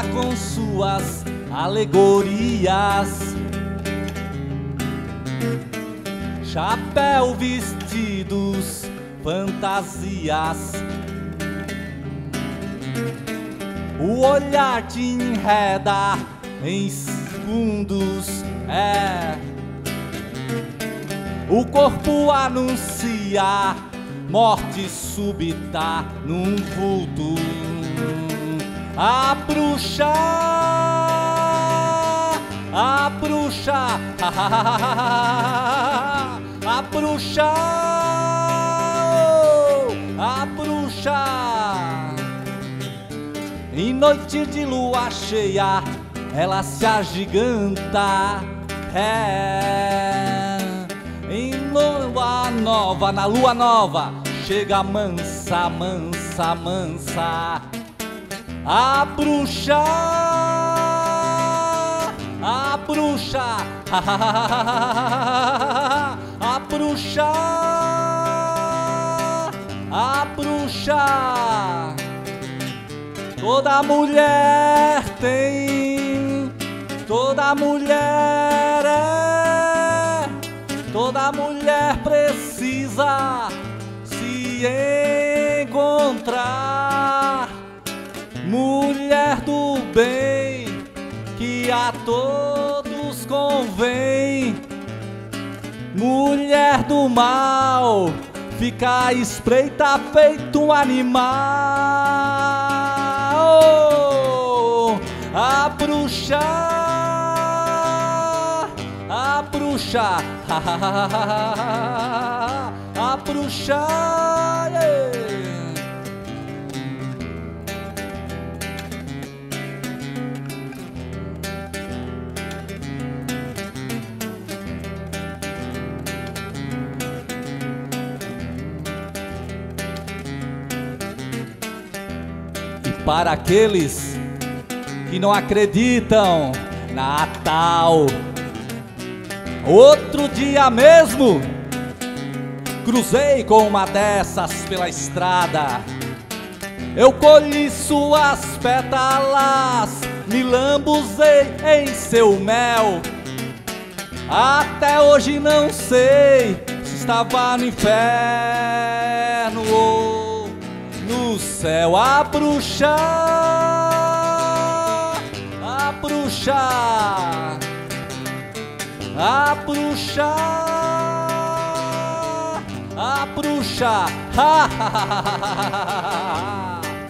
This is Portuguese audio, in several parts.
com suas alegorias. Chapéu, vestidos, fantasias. O olhar te enreda em segundos, o corpo anuncia morte súbita num vulto. A bruxa, a bruxa, a bruxa, a bruxa. Em noite de lua cheia, ela se agiganta, em lua nova, na lua nova, chega mansa, mansa, mansa. A bruxa, a bruxa, a bruxa, a bruxa. Toda mulher tem, toda mulher toda mulher precisa se encontrar. Mulher do bem, que a todos convém. Mulher do mal, fica à espreita feito um animal. A bruxa, a bruxa, a bruxa, Para aqueles que não acreditam, Natal. Outro dia mesmo, cruzei com uma dessas pela estrada. Eu colhi suas pétalas, me lambuzei em seu mel. Até hoje não sei se estava no inferno ou no céu. A bruxa, a bruxa, a bruxa, a bruxa, ha, ha, ha, ha.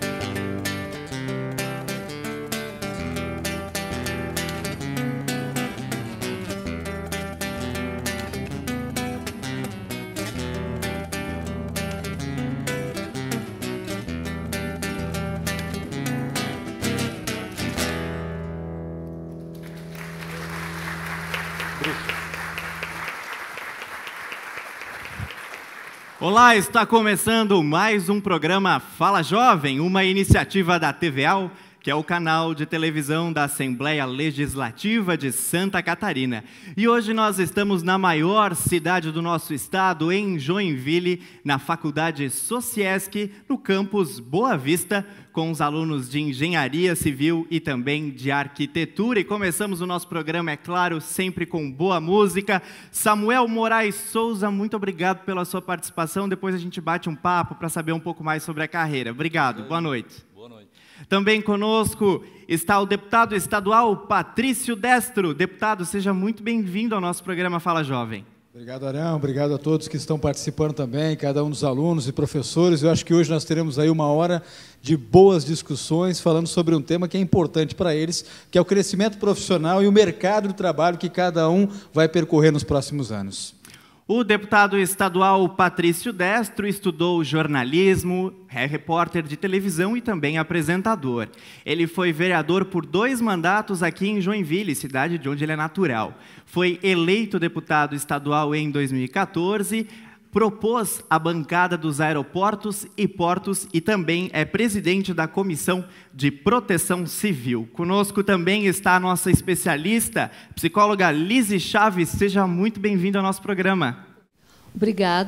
Olá, está começando mais um programa Fala Jovem, uma iniciativa da TVAL, que é o canal de televisão da Assembleia Legislativa de Santa Catarina. E hoje nós estamos na maior cidade do nosso estado, em Joinville, na Faculdade Sociesc, no campus Boa Vista, com os alunos de Engenharia Civil e também de Arquitetura. E começamos o nosso programa, é claro, sempre com boa música. Samuel Moraes Souza, muito obrigado pela sua participação. Depois a gente bate um papo para saber um pouco mais sobre a carreira. Obrigado, boa noite. Boa noite. Também conosco está o deputado estadual Patrício Destro. Deputado, seja muito bem-vindo ao nosso programa Fala Jovem. Obrigado, Arão. Obrigado a todos que estão participando também, cada um dos alunos e professores. Eu acho que hoje nós teremos aí uma hora de boas discussões, falando sobre um tema que é importante para eles, que é o crescimento profissional e o mercado de trabalho que cada um vai percorrer nos próximos anos. O deputado estadual Patrício Destro estudou jornalismo, é repórter de televisão e também apresentador. Ele foi vereador por 2 mandatos aqui em Joinville, cidade de onde ele é natural. Foi eleito deputado estadual em 2014, propôs a bancada dos aeroportos e portos e também é presidente da Comissão de Proteção Civil. Conosco também está a nossa especialista, psicóloga Lise Chaves. Seja muito bem-vinda ao nosso programa. Obrigada.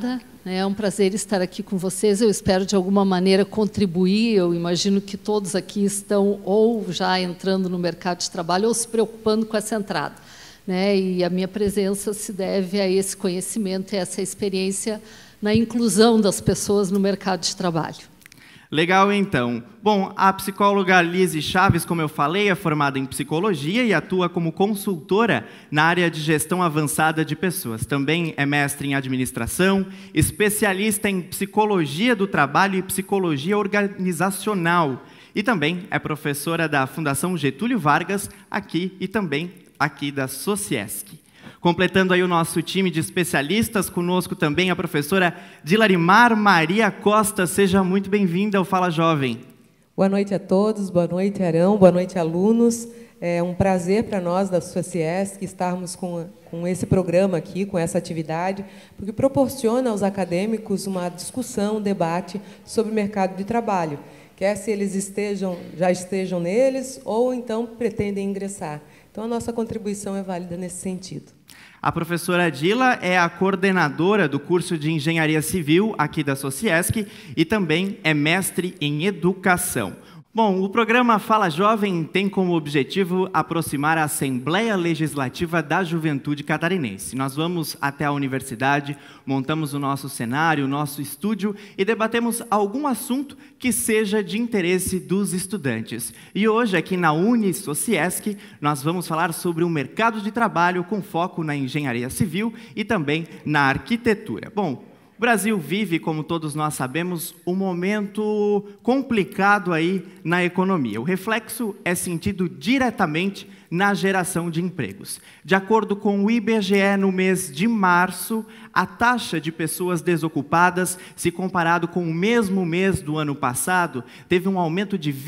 É um prazer estar aqui com vocês. Eu espero, de alguma maneira, contribuir. Eu imagino que todos aqui estão ou já entrando no mercado de trabalho ou se preocupando com essa entrada, né? E a minha presença se deve a esse conhecimento e essa experiência na inclusão das pessoas no mercado de trabalho. Legal, então. Bom, a psicóloga Lise Chaves, como eu falei, é formada em psicologia e atua como consultora na área de gestão avançada de pessoas. Também é mestre em administração, especialista em psicologia do trabalho e psicologia organizacional. E também é professora da Fundação Getúlio Vargas, aqui e também aqui da Sociesc. Completando aí o nosso time de especialistas, conosco também a professora Dilarimar Maria Costa. Seja muito bem-vinda ao Fala Jovem. Boa noite a todos, boa noite, Arão, boa noite, alunos. É um prazer para nós da Sociesc estarmos com esse programa aqui, com essa atividade, porque proporciona aos acadêmicos uma discussão, um debate sobre o mercado de trabalho, quer se eles já estejam neles ou então pretendem ingressar. Então, a nossa contribuição é válida nesse sentido. A professora Dila é a coordenadora do curso de Engenharia Civil aqui da Sociesc e também é mestre em Educação. Bom, o programa Fala Jovem tem como objetivo aproximar a Assembleia Legislativa da Juventude Catarinense. Nós vamos até a universidade, montamos o nosso cenário, o nosso estúdio e debatemos algum assunto que seja de interesse dos estudantes. E hoje, aqui na Unisociesc, nós vamos falar sobre o mercado de trabalho com foco na engenharia civil e também na arquitetura. Bom, o Brasil vive, como todos nós sabemos, um momento complicado aí na economia. O reflexo é sentido diretamente na geração de empregos. De acordo com o IBGE, no mês de março, a taxa de pessoas desocupadas, se comparado com o mesmo mês do ano passado, teve um aumento de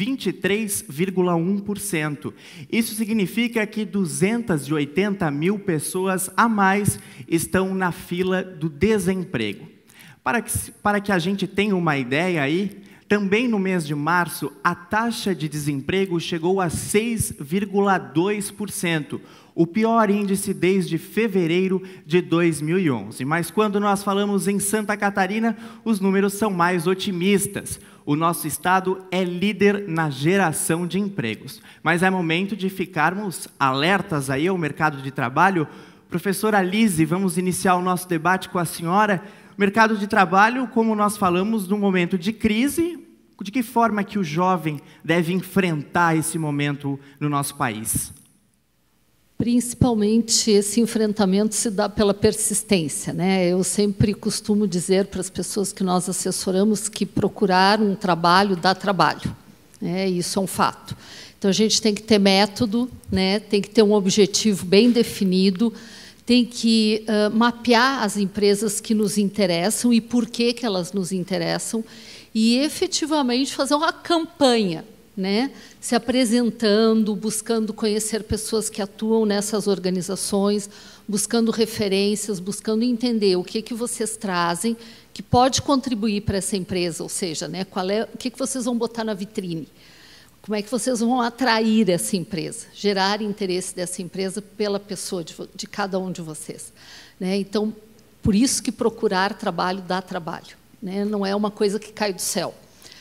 23,1%. Isso significa que 280 mil pessoas a mais estão na fila do desemprego. Para que a gente tenha uma ideia aí, também no mês de março, a taxa de desemprego chegou a 6,2%, o pior índice desde fevereiro de 2011. Mas quando nós falamos em Santa Catarina, os números são mais otimistas. O nosso estado é líder na geração de empregos. Mas é momento de ficarmos alertas aí ao mercado de trabalho. Professora Lise, vamos iniciar o nosso debate com a senhora. Mercado de trabalho, como nós falamos, num momento de crise, de que forma que o jovem deve enfrentar esse momento no nosso país? Principalmente esse enfrentamento se dá pela persistência, né? Eu sempre costumo dizer para as pessoas que nós assessoramos que procurar um trabalho dá trabalho, né? Isso é um fato. Então, a gente tem que ter método, né? Tem que ter um objetivo bem definido, tem que mapear as empresas que nos interessam e por que elas nos interessam e, efetivamente, fazer uma campanha, né? Se apresentando, buscando conhecer pessoas que atuam nessas organizações, buscando referências, buscando entender o que vocês trazem que pode contribuir para essa empresa, ou seja, né, o que vocês vão botar na vitrine. Como é que vocês vão atrair essa empresa, gerar interesse dessa empresa pela pessoa de cada um de vocês, né? Então, por isso que procurar trabalho dá trabalho, né? Não é uma coisa que cai do céu.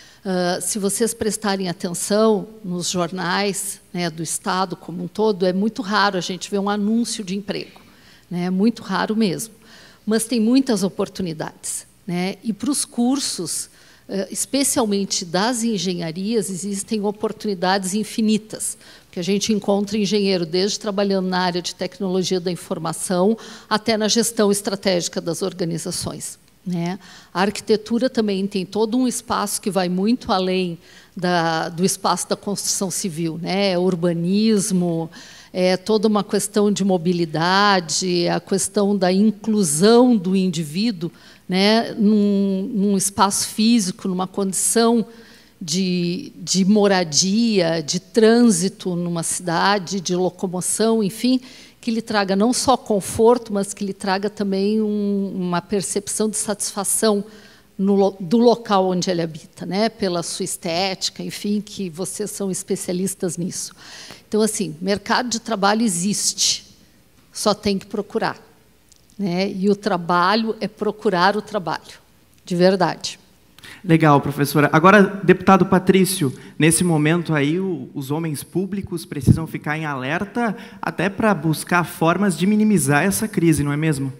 Se vocês prestarem atenção nos jornais, né, do Estado como um todo, é muito raro a gente ver um anúncio de emprego, né? É muito raro mesmo. Mas tem muitas oportunidades, né? E para os cursos, especialmente das engenharias, existem oportunidades infinitas, que a gente encontra engenheiro desde trabalhando na área de tecnologia da informação até na gestão estratégica das organizações, né? A arquitetura também tem todo um espaço que vai muito além do espaço da construção civil, né? Urbanismo, toda uma questão de mobilidade, a questão da inclusão do indivíduo, né, num espaço físico, numa condição de moradia, de trânsito numa cidade, de locomoção, enfim, que lhe traga não só conforto, mas que lhe traga também uma percepção de satisfação do local onde ele habita, né, pela sua estética, enfim, que vocês são especialistas nisso. Então, assim, mercado de trabalho existe, só tem que procurar, né? E o trabalho é procurar o trabalho, de verdade. Legal, professora. Agora, deputado Patrício, nesse momento aí, os homens públicos precisam ficar em alerta até para buscar formas de minimizar essa crise, não é mesmo?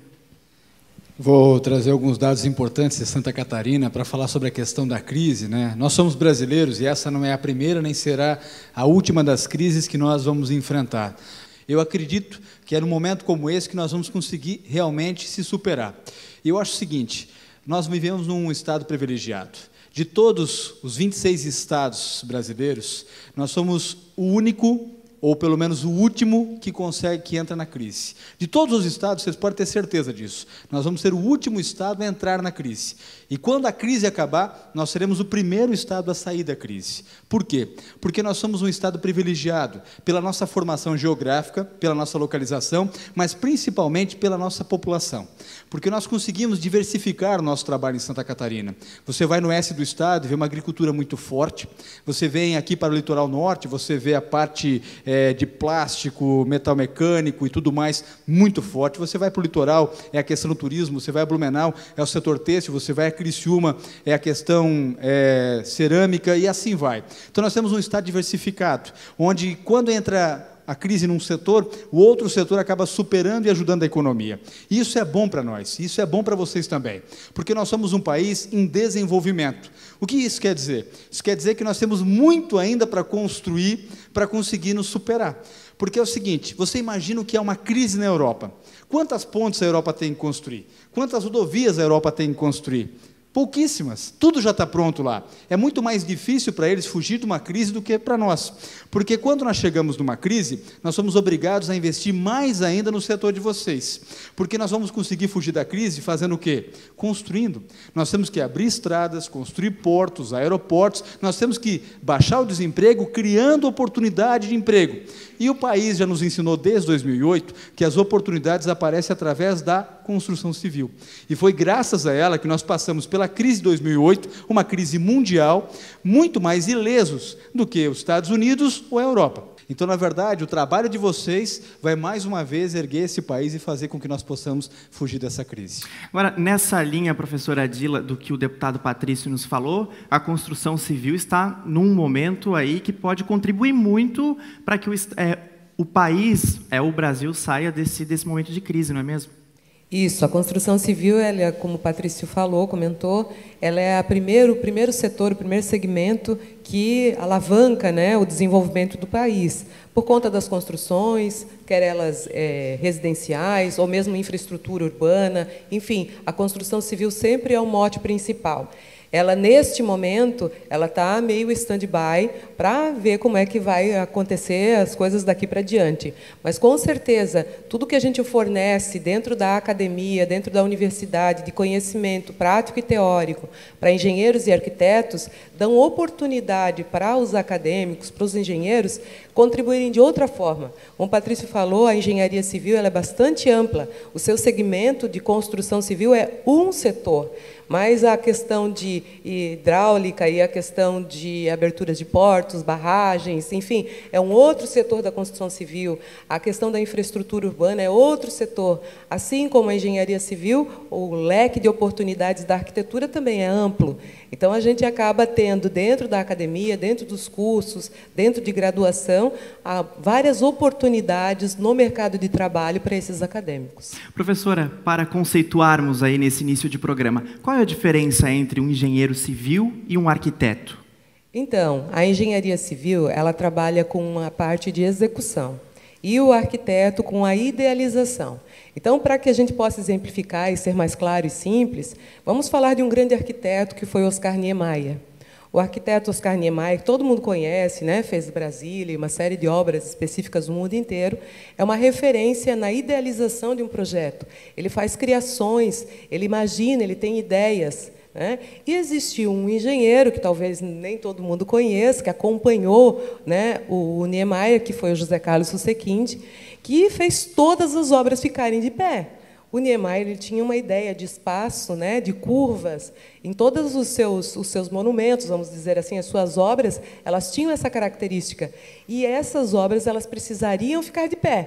Vou trazer alguns dados importantes de Santa Catarina para falar sobre a questão da crise, né? Nós somos brasileiros e essa não é a primeira nem será a última das crises que nós vamos enfrentar. Eu acredito que é num momento como esse que nós vamos conseguir realmente se superar. E eu acho o seguinte, nós vivemos num estado privilegiado. De todos os 26 estados brasileiros, nós somos o único, ou pelo menos o último, que entra na crise. De todos os estados, vocês podem ter certeza disso. Nós vamos ser o último estado a entrar na crise. E quando a crise acabar, nós seremos o primeiro estado a sair da crise. Por quê? Porque nós somos um estado privilegiado pela nossa formação geográfica, pela nossa localização, mas principalmente pela nossa população. Porque nós conseguimos diversificar o nosso trabalho em Santa Catarina. Você vai no oeste do estado e vê uma agricultura muito forte. Você vem aqui para o litoral norte, você vê a parte de plástico, metal mecânico e tudo mais muito forte. Você vai para o litoral, é a questão do turismo. Você vai a Blumenau, é o setor têxtil. Você vai a Criciúma, é a questão cerâmica e assim vai. Então nós temos um estado diversificado, onde quando entra a crise num setor, o outro setor acaba superando e ajudando a economia. E isso é bom para nós, isso é bom para vocês também, porque nós somos um país em desenvolvimento. O que isso quer dizer? Isso quer dizer que nós temos muito ainda para construir, para conseguir nos superar. Porque é o seguinte, você imagina o que é uma crise na Europa. Quantas pontes a Europa tem que construir? Quantas rodovias a Europa tem que construir? Pouquíssimas, tudo já está pronto lá. É muito mais difícil para eles fugir de uma crise do que para nós. Porque quando nós chegamos numa crise, nós somos obrigados a investir mais ainda no setor de vocês. Porque nós vamos conseguir fugir da crise fazendo o quê? Construindo. Nós temos que abrir estradas, construir portos, aeroportos, nós temos que baixar o desemprego, criando oportunidade de emprego. E o país já nos ensinou desde 2008 que as oportunidades aparecem através da construção civil. E foi graças a ela que nós passamos pela crise de 2008, uma crise mundial, muito mais ilesos do que os Estados Unidos ou a Europa. Então, na verdade, o trabalho de vocês vai mais uma vez erguer esse país e fazer com que nós possamos fugir dessa crise. Agora, nessa linha, professora Adila, do que o deputado Patrício nos falou, a construção civil está num momento aí que pode contribuir muito para que o país, o Brasil, saia desse momento de crise, não é mesmo? Isso, a construção civil, ela, como o Patrício falou, comentou, ela é o primeiro setor, o primeiro segmento que alavanca, né, o desenvolvimento do país, por conta das construções, quer elas residenciais ou mesmo infraestrutura urbana, enfim, a construção civil sempre é o mote principal. Ela, neste momento, ela está meio stand-by para ver como é que vai acontecer as coisas daqui para diante. Mas, com certeza, tudo que a gente fornece dentro da academia, dentro da universidade, de conhecimento prático e teórico, para engenheiros e arquitetos, dão oportunidade para os acadêmicos, para os engenheiros, contribuírem de outra forma. Como o Patrício falou, a engenharia civil ela é bastante ampla. O seu segmento de construção civil é um setor. Mas a questão de hidráulica e a questão de aberturas de portos, barragens, enfim, é um outro setor da construção civil. A questão da infraestrutura urbana é outro setor. Assim como a engenharia civil, o leque de oportunidades da arquitetura também é amplo. Então, a gente acaba tendo, dentro da academia, dentro dos cursos, dentro de graduação, várias oportunidades no mercado de trabalho para esses acadêmicos. Professora, para conceituarmos aí nesse início de programa, qual é a diferença entre um engenheiro civil e um arquiteto? Então, a engenharia civil, ela trabalha com a parte de execução e o arquiteto com a idealização. Então, para que a gente possa exemplificar e ser mais claro e simples, vamos falar de um grande arquiteto que foi Oscar Niemeyer. O arquiteto Oscar Niemeyer, que todo mundo conhece, né, fez Brasília e uma série de obras específicas no mundo inteiro, é uma referência na idealização de um projeto. Ele faz criações, ele imagina, ele tem ideias. Né? E existiu um engenheiro, que talvez nem todo mundo conheça, que acompanhou, né, o Niemeyer, que foi o José Carlos Susequinde, que fez todas as obras ficarem de pé. O Niemeyer ele tinha uma ideia de espaço, né, de curvas, em todos os seus monumentos, vamos dizer assim, as suas obras, elas tinham essa característica. E essas obras elas precisariam ficar de pé.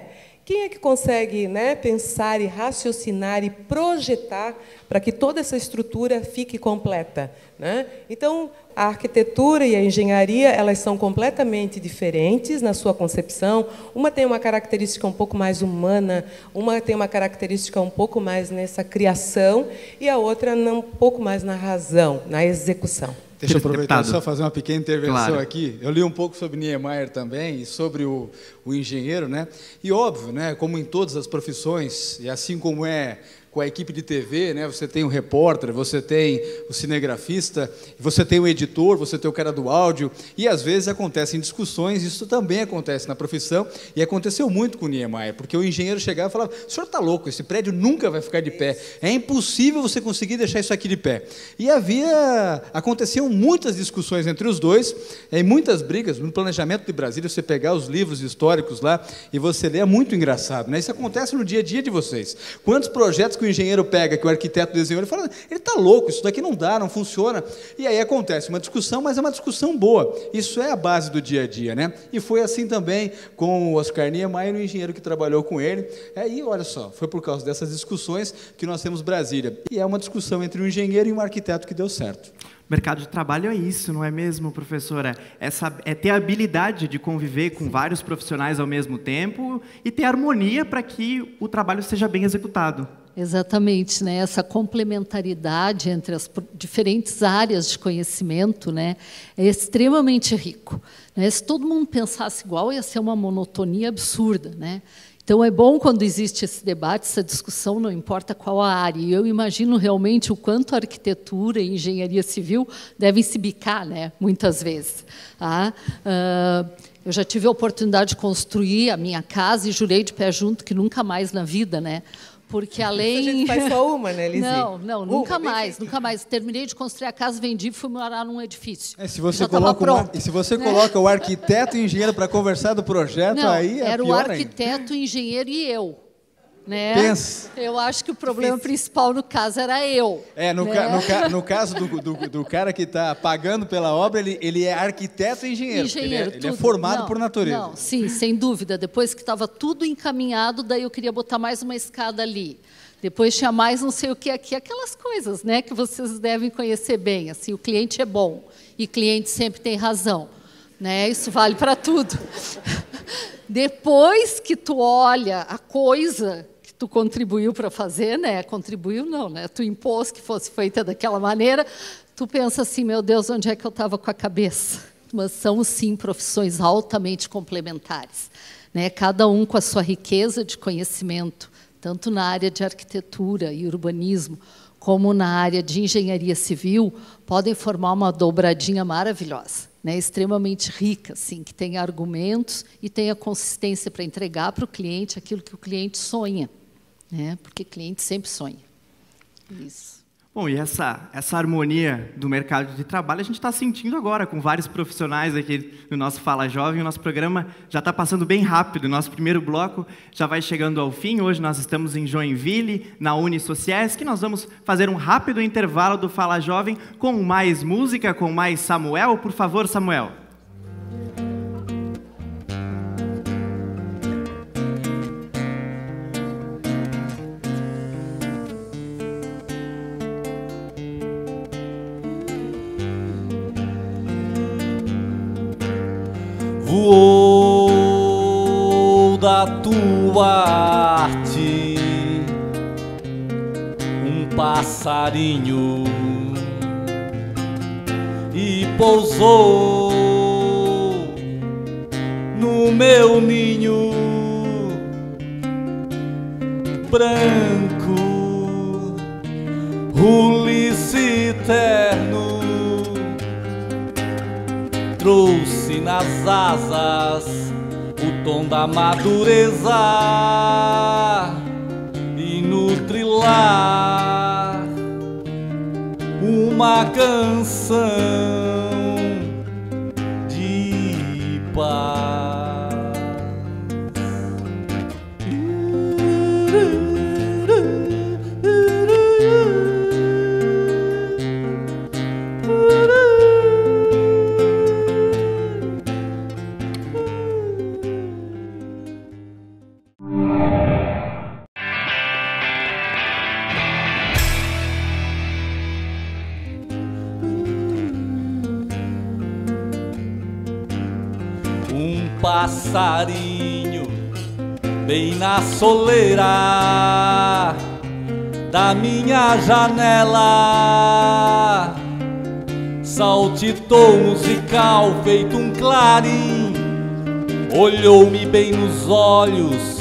Quem é que consegue, né, pensar e raciocinar e projetar para que toda essa estrutura fique completa, né? Então, a arquitetura e a engenharia, elas são completamente diferentes na sua concepção. Uma tem uma característica um pouco mais humana, uma tem uma característica um pouco mais nessa criação, e a outra um pouco mais na razão, na execução. Deixa eu aproveitar Deputado. só fazer uma pequena intervenção Claro. aqui. Eu li um pouco sobre Niemeyer também e sobre o engenheiro, né? E óbvio, né? Como em todas as profissões, e assim como é com a equipe de TV, né? Você tem o repórter, você tem o cinegrafista, você tem o editor, você tem o cara do áudio, e às vezes acontecem discussões, isso também acontece na profissão, e aconteceu muito com o Niemeyer, porque o engenheiro chegava e falava: o senhor está louco, esse prédio nunca vai ficar de pé, é impossível você conseguir deixar isso aqui de pé. E aconteciam muitas discussões entre os dois, e muitas brigas. No planejamento de Brasília, você pegar os livros históricos lá e você ler, é muito engraçado, né? Isso acontece no dia a dia de vocês. Quantos projetos que o engenheiro pega, que o arquiteto desenhou, ele fala: ele está louco, isso daqui não dá, não funciona. E aí acontece uma discussão, mas é uma discussão boa. Isso é a base do dia a dia, né? E foi assim também com o Oscar Niemeyer, o engenheiro que trabalhou com ele. E olha só, foi por causa dessas discussões que nós temos Brasília. E é uma discussão entre um engenheiro e um arquiteto que deu certo. Mercado de trabalho é isso, não é mesmo, professora? É ter a habilidade de conviver com vários profissionais ao mesmo tempo e ter harmonia para que o trabalho seja bem executado. Exatamente, né? Essa complementaridade entre as diferentes áreas de conhecimento, né, é extremamente rico, né? Se todo mundo pensasse igual, ia ser uma monotonia absurda, né? Então, é bom quando existe esse debate, essa discussão, não importa qual a área. E eu imagino realmente o quanto a arquitetura e engenharia civil devem se bicar, né, muitas vezes. Eu já tive a oportunidade de construir a minha casa e jurei de pé junto que nunca mais na vida, né? Porque além... A gente faz só uma, né, Lizzy? Não, nunca mais. Terminei de construir a casa, vendi e fui morar num edifício. Se você coloca o arquiteto e o engenheiro para conversar do projeto, não, aí é era pior o arquiteto, o engenheiro e eu. Né? Pensa. Eu acho que o problema principal no caso era eu. No caso do cara que está pagando pela obra, ele é arquiteto e engenheiro. Ele é formado por natureza. Não, sim, sem dúvida. Depois que estava tudo encaminhado, daí eu queria botar mais uma escada ali. Depois tinha mais não sei o que aqui, aquelas coisas, né, que vocês devem conhecer bem. Assim, o cliente é bom e cliente sempre tem razão. Né? Isso vale para tudo. Depois que tu olha a coisa que tu contribuiu para fazer, né? Contribuiu não, né? Tu impôs que fosse feita daquela maneira, tu pensa assim: meu Deus, onde é que eu estava com a cabeça? Mas são, sim, profissões altamente complementares, né? Cada um com a sua riqueza de conhecimento, tanto na área de arquitetura e urbanismo, como na área de engenharia civil, podem formar uma dobradinha maravilhosa, né, extremamente rica, assim, que tenha argumentos e tenha consistência para entregar para o cliente aquilo que o cliente sonha, né, porque o cliente sempre sonha. Isso. Bom, e essa harmonia do mercado de trabalho a gente está sentindo agora com vários profissionais aqui no nosso Fala Jovem. O nosso programa já está passando bem rápido. O nosso primeiro bloco já vai chegando ao fim. Hoje nós estamos em Joinville, na Unisociesc, e nós vamos fazer um rápido intervalo do Fala Jovem com mais música, com mais Samuel. Por favor, Samuel. Voou da tua arte um passarinho e pousou no meu ninho branco, Ulisses eterno. Trouxe nas asas o tom da madureza e no trilar uma canção de paz. passarinho bem na soleira da minha janela. Saltitou musical feito um clarim, olhou-me bem nos olhos,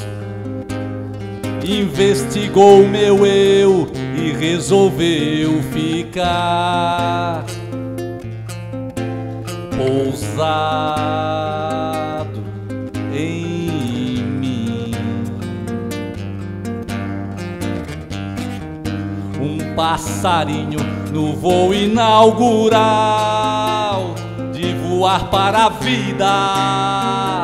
investigou meu eu e resolveu ficar pousado em mim. Um passarinho no voo inaugural de voar para a vida,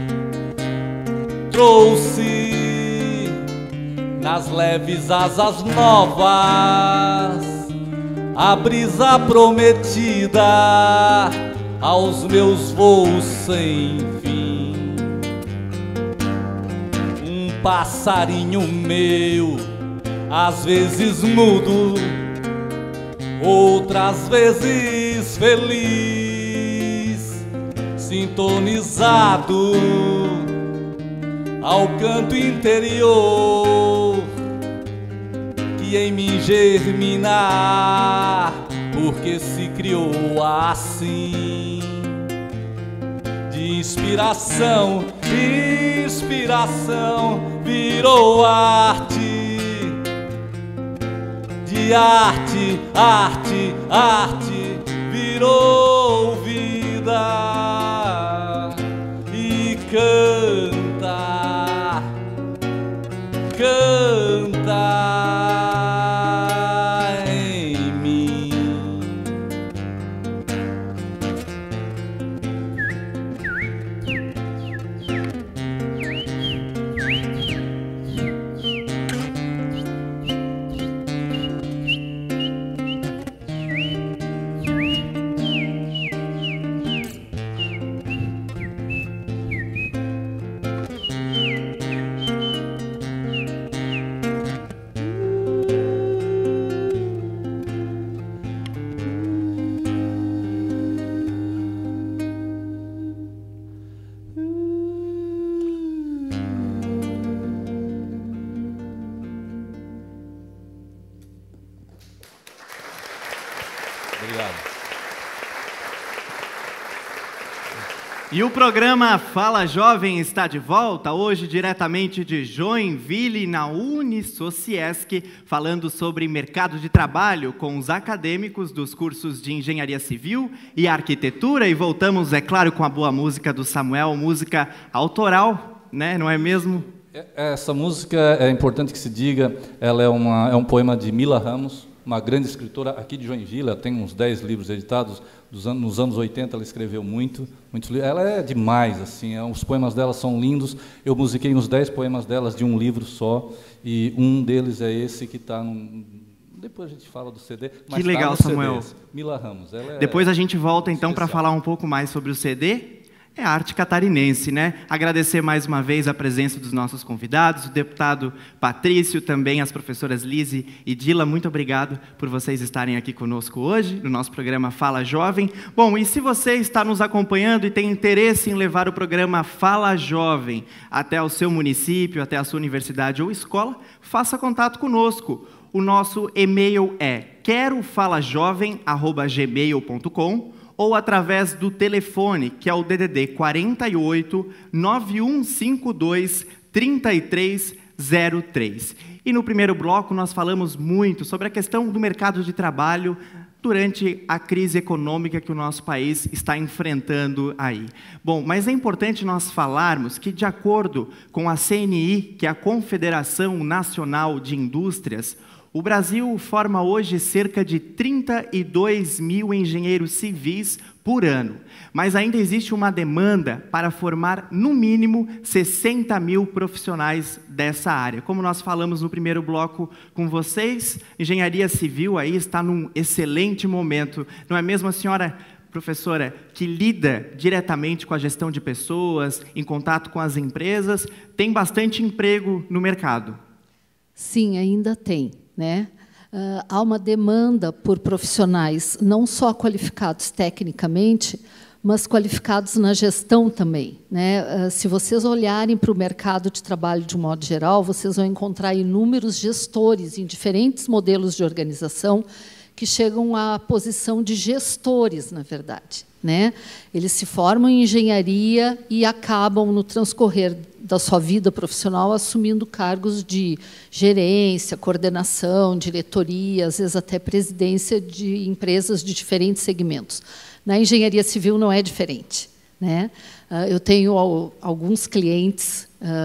trouxe nas leves asas novas a brisa prometida aos meus voos sem fim. Um passarinho meu, às vezes mudo, outras vezes feliz, sintonizado ao canto interior que em mim germina, porque se criou assim. De inspiração, inspiração virou arte, de arte, arte, arte virou vida. E canta, canta em mim. E o programa Fala Jovem está de volta, hoje diretamente de Joinville, na Unisociesc, falando sobre mercado de trabalho com os acadêmicos dos cursos de Engenharia Civil e Arquitetura. E voltamos, é claro, com a boa música do Samuel, música autoral, né? Não é mesmo? Essa música, é importante que se diga, ela é um poema de Mila Ramos, uma grande escritora aqui de Joinville. Ela tem uns 10 livros editados. Nos anos 80 ela escreveu muitos livros. Ela é demais, assim, os poemas dela são lindos. Eu musiquei uns 10 poemas delas de um livro só, e um deles é esse que está num... Depois a gente fala do CD. Mas que legal, tá Samuel. Mila Ramos. Ela Depois a gente volta então para falar um pouco mais sobre o CD. É a arte catarinense, né? Agradecer mais uma vez a presença dos nossos convidados, o deputado Patrício, também as professoras Lise e Dila. Muito obrigado por vocês estarem aqui conosco hoje, no nosso programa Fala Jovem. Bom, e se você está nos acompanhando e tem interesse em levar o programa Fala Jovem até o seu município, até a sua universidade ou escola, faça contato conosco. O nosso e-mail é querofalajovem@gmail.com ou através do telefone, que é o DDD 48 9152 3303. E no primeiro bloco nós falamos muito sobre a questão do mercado de trabalho durante a crise econômica que o nosso país está enfrentando aí. Bom, mas é importante nós falarmos que, de acordo com a CNI, que é a Confederação Nacional de Indústrias, o Brasil forma hoje cerca de 32 mil engenheiros civis por ano, mas ainda existe uma demanda para formar, no mínimo, 60 mil profissionais dessa área. Como nós falamos no primeiro bloco com vocês, engenharia civil aí está num excelente momento, não é mesmo, a senhora professora, que lida diretamente com a gestão de pessoas, em contato com as empresas, tem bastante emprego no mercado? Sim, ainda tem, né? Há uma demanda por profissionais não só qualificados tecnicamente, mas qualificados na gestão também, né? Se vocês olharem para o mercado de trabalho de um modo geral, vocês vão encontrar inúmeros gestores em diferentes modelos de organização que chegam à posição de gestores, na verdade, né? Eles se formam em engenharia e acabam, no transcorrer da sua vida profissional, assumindo cargos de gerência, coordenação, diretoria, às vezes até presidência de empresas de diferentes segmentos. Na engenharia civil não é diferente, né? Eu tenho alguns clientes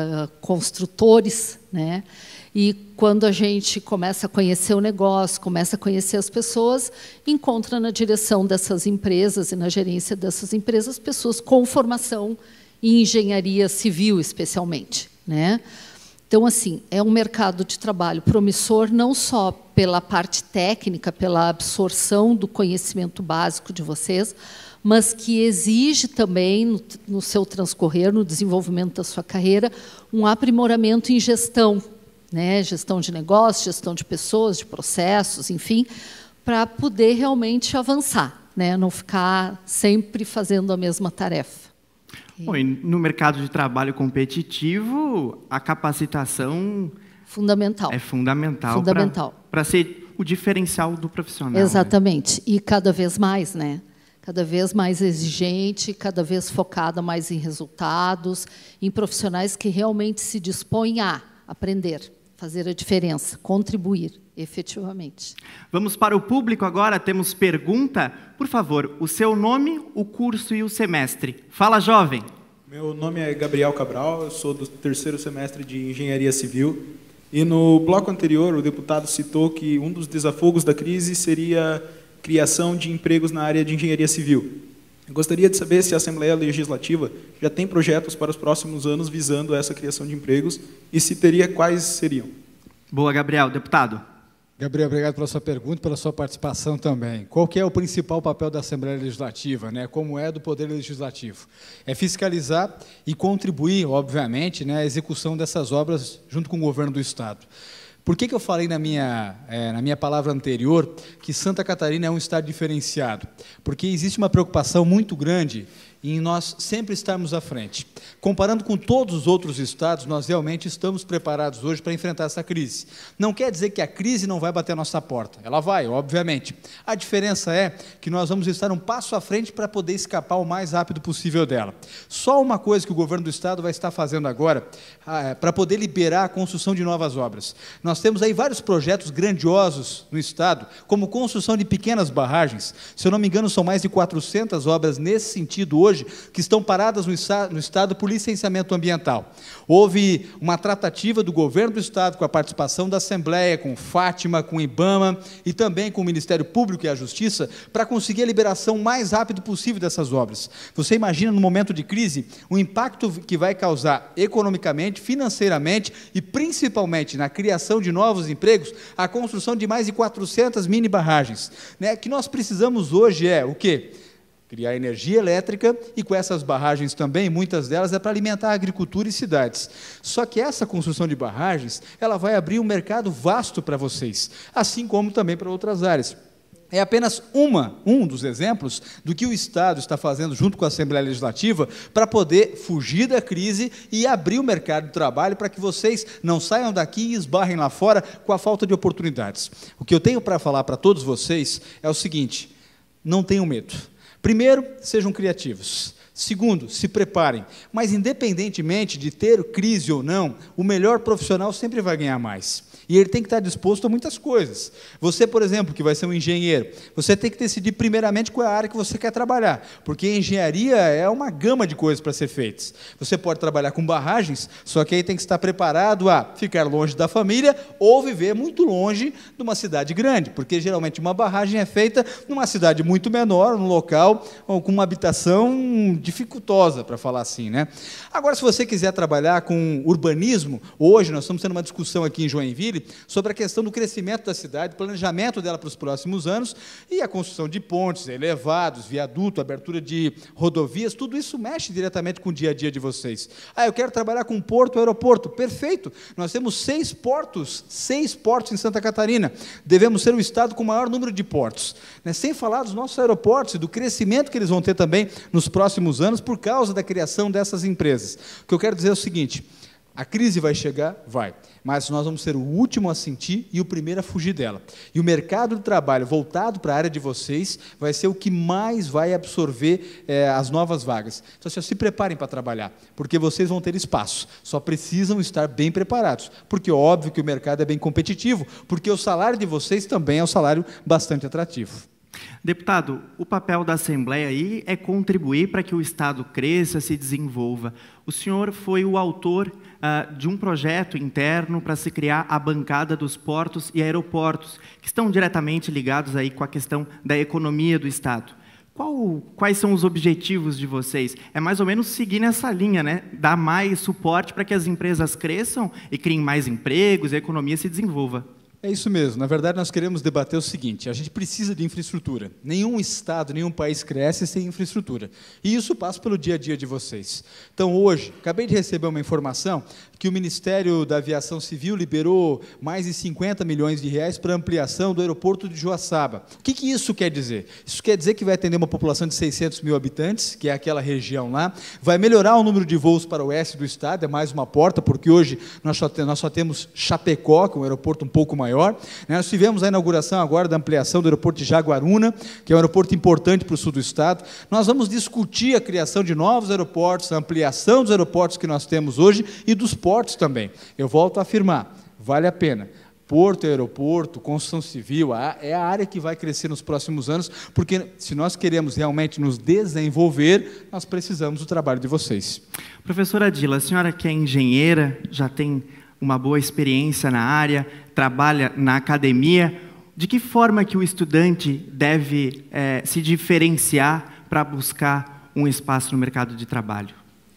construtores, né? E quando a gente começa a conhecer o negócio, começa a conhecer as pessoas, encontra na direção dessas empresas e na gerência dessas empresas pessoas com formação em engenharia civil, especialmente, né? Então, assim, é um mercado de trabalho promissor, não só pela parte técnica, pela absorção do conhecimento básico de vocês, mas que exige também, no seu transcorrer, no desenvolvimento da sua carreira, um aprimoramento em gestão, né? Gestão de negócios, gestão de pessoas, de processos, enfim, para poder realmente avançar, né? Não ficar sempre fazendo a mesma tarefa. Bom, e no mercado de trabalho competitivo, a capacitação fundamental. É fundamental para ser o diferencial do profissional. Exatamente. Né? E cada vez mais, né? Cada vez mais exigente, cada vez focada mais em resultados, em profissionais que realmente se dispõem a aprender, fazer a diferença, contribuir efetivamente. Vamos para o público agora, temos pergunta. Por favor, o seu nome, o curso e o semestre. Fala, jovem. Meu nome é Gabriel Cabral, eu sou do 3º semestre de Engenharia Civil. E no bloco anterior, o deputado citou que um dos desafogos da crise seria a criação de empregos na área de engenharia civil. Eu gostaria de saber se a Assembleia Legislativa já tem projetos para os próximos anos visando essa criação de empregos e se teria, quais seriam. Boa, Gabriel. Deputado. Gabriel, obrigado pela sua pergunta e pela sua participação também. Qual que é o principal papel da Assembleia Legislativa, né? Como é do Poder Legislativo? É fiscalizar e contribuir, obviamente, né, à execução dessas obras junto com o governo do Estado. Por que eu falei na minha palavra anterior que Santa Catarina é um estado diferenciado? Porque existe uma preocupação muito grande em nós sempre estarmos à frente. Comparando com todos os outros estados, nós realmente estamos preparados hoje para enfrentar essa crise. Não quer dizer que a crise não vai bater a nossa porta. Ela vai, obviamente. A diferença é que nós vamos estar um passo à frente para poder escapar o mais rápido possível dela. Só uma coisa que o governo do estado vai estar fazendo agora, para poder liberar a construção de novas obras. Nós temos aí vários projetos grandiosos no estado, como construção de pequenas barragens. Se eu não me engano, são mais de 400 obras nesse sentido hoje, que estão paradas no Estado por licenciamento ambiental. Houve uma tratativa do governo do Estado com a participação da Assembleia, com Fátima, com o IBAMA e também com o Ministério Público e a Justiça para conseguir a liberação mais rápido possível dessas obras. Você imagina, no momento de crise, o impacto que vai causar economicamente, financeiramente e principalmente na criação de novos empregos, a construção de mais de 400 mini barragens. Né? O que nós precisamos hoje é o quê? Criar energia elétrica e com essas barragens também, muitas delas é para alimentar a agricultura e cidades. Só que essa construção de barragens, ela vai abrir um mercado vasto para vocês, assim como também para outras áreas. É apenas um dos exemplos do que o Estado está fazendo junto com a Assembleia Legislativa para poder fugir da crise e abrir o mercado de trabalho para que vocês não saiam daqui e esbarrem lá fora com a falta de oportunidades. O que eu tenho para falar para todos vocês é o seguinte: não tenham medo. Primeiro, sejam criativos. Segundo, se preparem. Mas, independentemente de ter crise ou não, o melhor profissional sempre vai ganhar mais. E ele tem que estar disposto a muitas coisas. Você, por exemplo, que vai ser um engenheiro, você tem que decidir primeiramente qual é a área que você quer trabalhar, porque engenharia é uma gama de coisas para ser feitas. Você pode trabalhar com barragens, só que aí tem que estar preparado a ficar longe da família ou viver muito longe de uma cidade grande, porque geralmente uma barragem é feita numa cidade muito menor, num local com uma habitação dificultosa, para falar assim, né? Agora, se você quiser trabalhar com urbanismo, hoje nós estamos tendo uma discussão aqui em Joinville, Joinville sobre a questão do crescimento da cidade, planejamento dela para os próximos anos e a construção de pontes, elevados, viaduto, abertura de rodovias, tudo isso mexe diretamente com o dia a dia de vocês. Eu quero trabalhar com porto, aeroporto. Perfeito. Nós temos 6 portos em Santa Catarina. Devemos ser o estado com o maior número de portos. Sem falar dos nossos aeroportos e do crescimento que eles vão ter também nos próximos anos por causa da criação dessas empresas. O que eu quero dizer é o seguinte: a crise vai chegar? Vai. Mas nós vamos ser o último a sentir e o primeiro a fugir dela. E o mercado de trabalho voltado para a área de vocês vai ser o que mais vai absorver as novas vagas. Então, se preparem para trabalhar, porque vocês vão ter espaço. Só precisam estar bem preparados, porque é óbvio que o mercado é bem competitivo, porque o salário de vocês também é um salário bastante atrativo. Deputado, o papel da Assembleia aí é contribuir para que o Estado cresça, se desenvolva. O senhor foi o autor de um projeto interno para se criar a bancada dos portos e aeroportos, que estão diretamente ligados aí com a questão da economia do Estado. Quais são os objetivos de vocês? É mais ou menos seguir nessa linha, né? Dar mais suporte para que as empresas cresçam e criem mais empregos e a economia se desenvolva. É isso mesmo. Na verdade, nós queremos debater o seguinte: a gente precisa de infraestrutura. Nenhum estado, nenhum país cresce sem infraestrutura. E isso passa pelo dia a dia de vocês. Então, hoje, acabei de receber uma informação que o Ministério da Aviação Civil liberou mais de 50 milhões de reais para ampliação do aeroporto de Joaçaba. O que isso quer dizer? Isso quer dizer que vai atender uma população de 600 mil habitantes, que é aquela região lá, vai melhorar o número de voos para o oeste do estado, é mais uma porta, porque hoje nós só temos Chapecó, que é um aeroporto um pouco maior. Nós tivemos a inauguração agora da ampliação do aeroporto de Jaguaruna, que é um aeroporto importante para o sul do estado. Nós vamos discutir a criação de novos aeroportos, a ampliação dos aeroportos que nós temos hoje e dos portos também. Eu volto a afirmar, vale a pena. Porto, aeroporto, construção civil, é a área que vai crescer nos próximos anos, porque se nós queremos realmente nos desenvolver, nós precisamos do trabalho de vocês. Professora Adila, a senhora que é engenheira, já tem uma boa experiência na área, trabalha na academia, de que forma que o estudante deve se diferenciar para buscar um espaço no mercado de trabalho?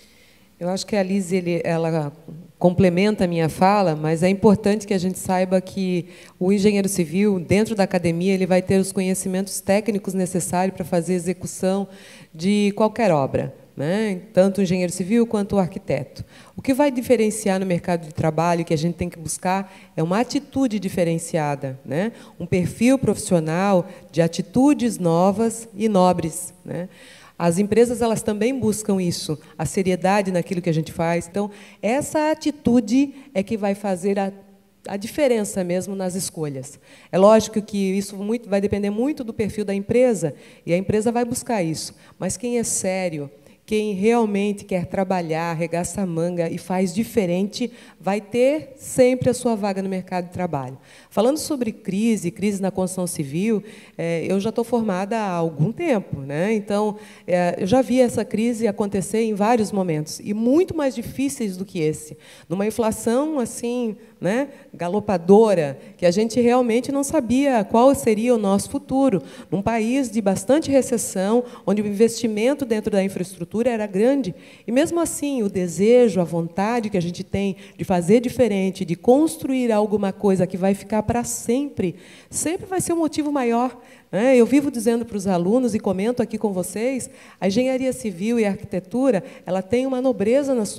Eu acho que a Liz, ela complementa a minha fala, mas é importante que a gente saiba que o engenheiro civil, dentro da academia, ele vai ter os conhecimentos técnicos necessários para fazer a execução de qualquer obra, né? Tanto o engenheiro civil quanto o arquiteto. O que vai diferenciar no mercado de trabalho, que a gente tem que buscar, é uma atitude diferenciada, né? Um perfil profissional de atitudes novas e nobres, né? As empresas, elas também buscam isso, a seriedade naquilo que a gente faz. Então, essa atitude é que vai fazer a diferença mesmo nas escolhas. É lógico que isso vai depender muito do perfil da empresa, e a empresa vai buscar isso. Mas quem é sério, quem realmente quer trabalhar, arregaça a manga e faz diferente, vai ter sempre a sua vaga no mercado de trabalho. Falando sobre crise na construção civil, eu já estou formada há algum tempo, né? Então, eu já vi essa crise acontecer em vários momentos, e muito mais difíceis do que esse. Numa inflação assim, né, galopadora, que a gente realmente não sabia qual seria o nosso futuro. Num país de bastante recessão, onde o investimento dentro da infraestrutura era grande, e mesmo assim o desejo, a vontade que a gente tem de fazer diferente, de construir alguma coisa que vai ficar para sempre, sempre vai ser um motivo maior. Eu vivo dizendo para os alunos, e comento aqui com vocês, a engenharia civil e a arquitetura, ela tem uma nobreza na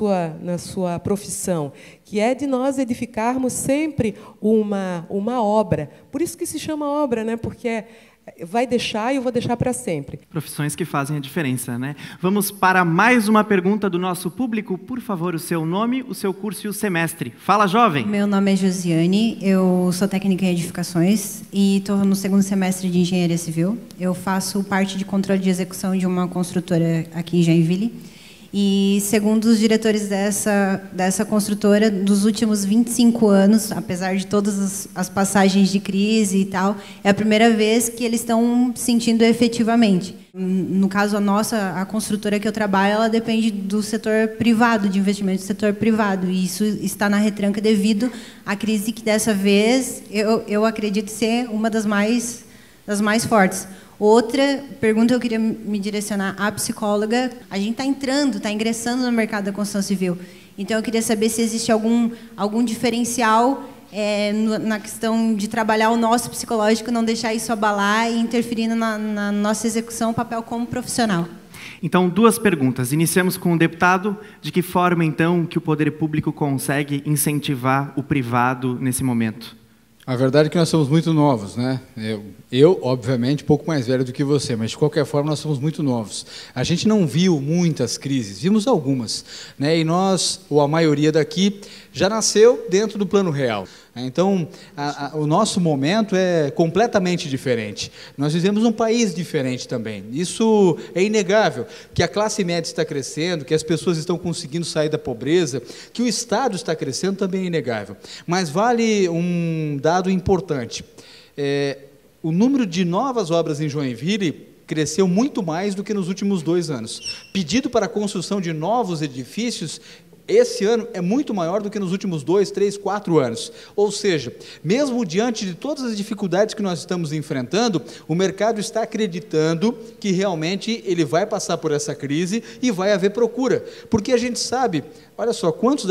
sua profissão, que é de nós edificarmos sempre uma obra. Por isso que se chama obra, né? Porque vai deixar e eu vou deixar para sempre. Profissões que fazem a diferença, né? Vamos para mais uma pergunta do nosso público. Por favor, o seu nome, o seu curso e o semestre. Fala, jovem! Meu nome é Josiane, eu sou técnica em edificações e estou no 2º semestre de Engenharia Civil. Eu faço parte de controle de execução de uma construtora aqui em Joinville. E, segundo os diretores dessa construtora, dos últimos 25 anos, apesar de todas as passagens de crise e tal, é a primeira vez que eles estão sentindo efetivamente. No caso, a construtora que eu trabalho, ela depende do setor privado, de investimento do setor privado, e isso está na retranca devido à crise que, dessa vez, eu acredito ser uma das mais fortes. Outra pergunta eu queria me direcionar à psicóloga. A gente está ingressando no mercado da construção civil. Então, eu queria saber se existe algum diferencial na questão de trabalhar o nosso psicológico, não deixar isso abalar e interferir na nossa execução, o papel como profissional. Então, 2 perguntas. Iniciamos com o deputado. De que forma, então, que o poder público consegue incentivar o privado nesse momento? A verdade é que nós somos muito novos, né? Eu, obviamente, um pouco mais velho do que você, mas de qualquer forma nós somos muito novos. A gente não viu muitas crises, vimos algumas, né? E nós, ou a maioria daqui, já nasceu dentro do plano real. Então, o nosso momento é completamente diferente. Nós vivemos um país diferente também. Isso é inegável, que a classe média está crescendo, que as pessoas estão conseguindo sair da pobreza, que o Estado está crescendo também é inegável. Mas vale um dado importante. O número de novas obras em Joinville cresceu muito mais do que nos últimos 2 anos. Pedido para a construção de novos edifícios esse ano é muito maior do que nos últimos 2, 3, 4 anos. Ou seja, mesmo diante de todas as dificuldades que nós estamos enfrentando, o mercado está acreditando que realmente ele vai passar por essa crise e vai haver procura. Porque a gente sabe, olha só, quantos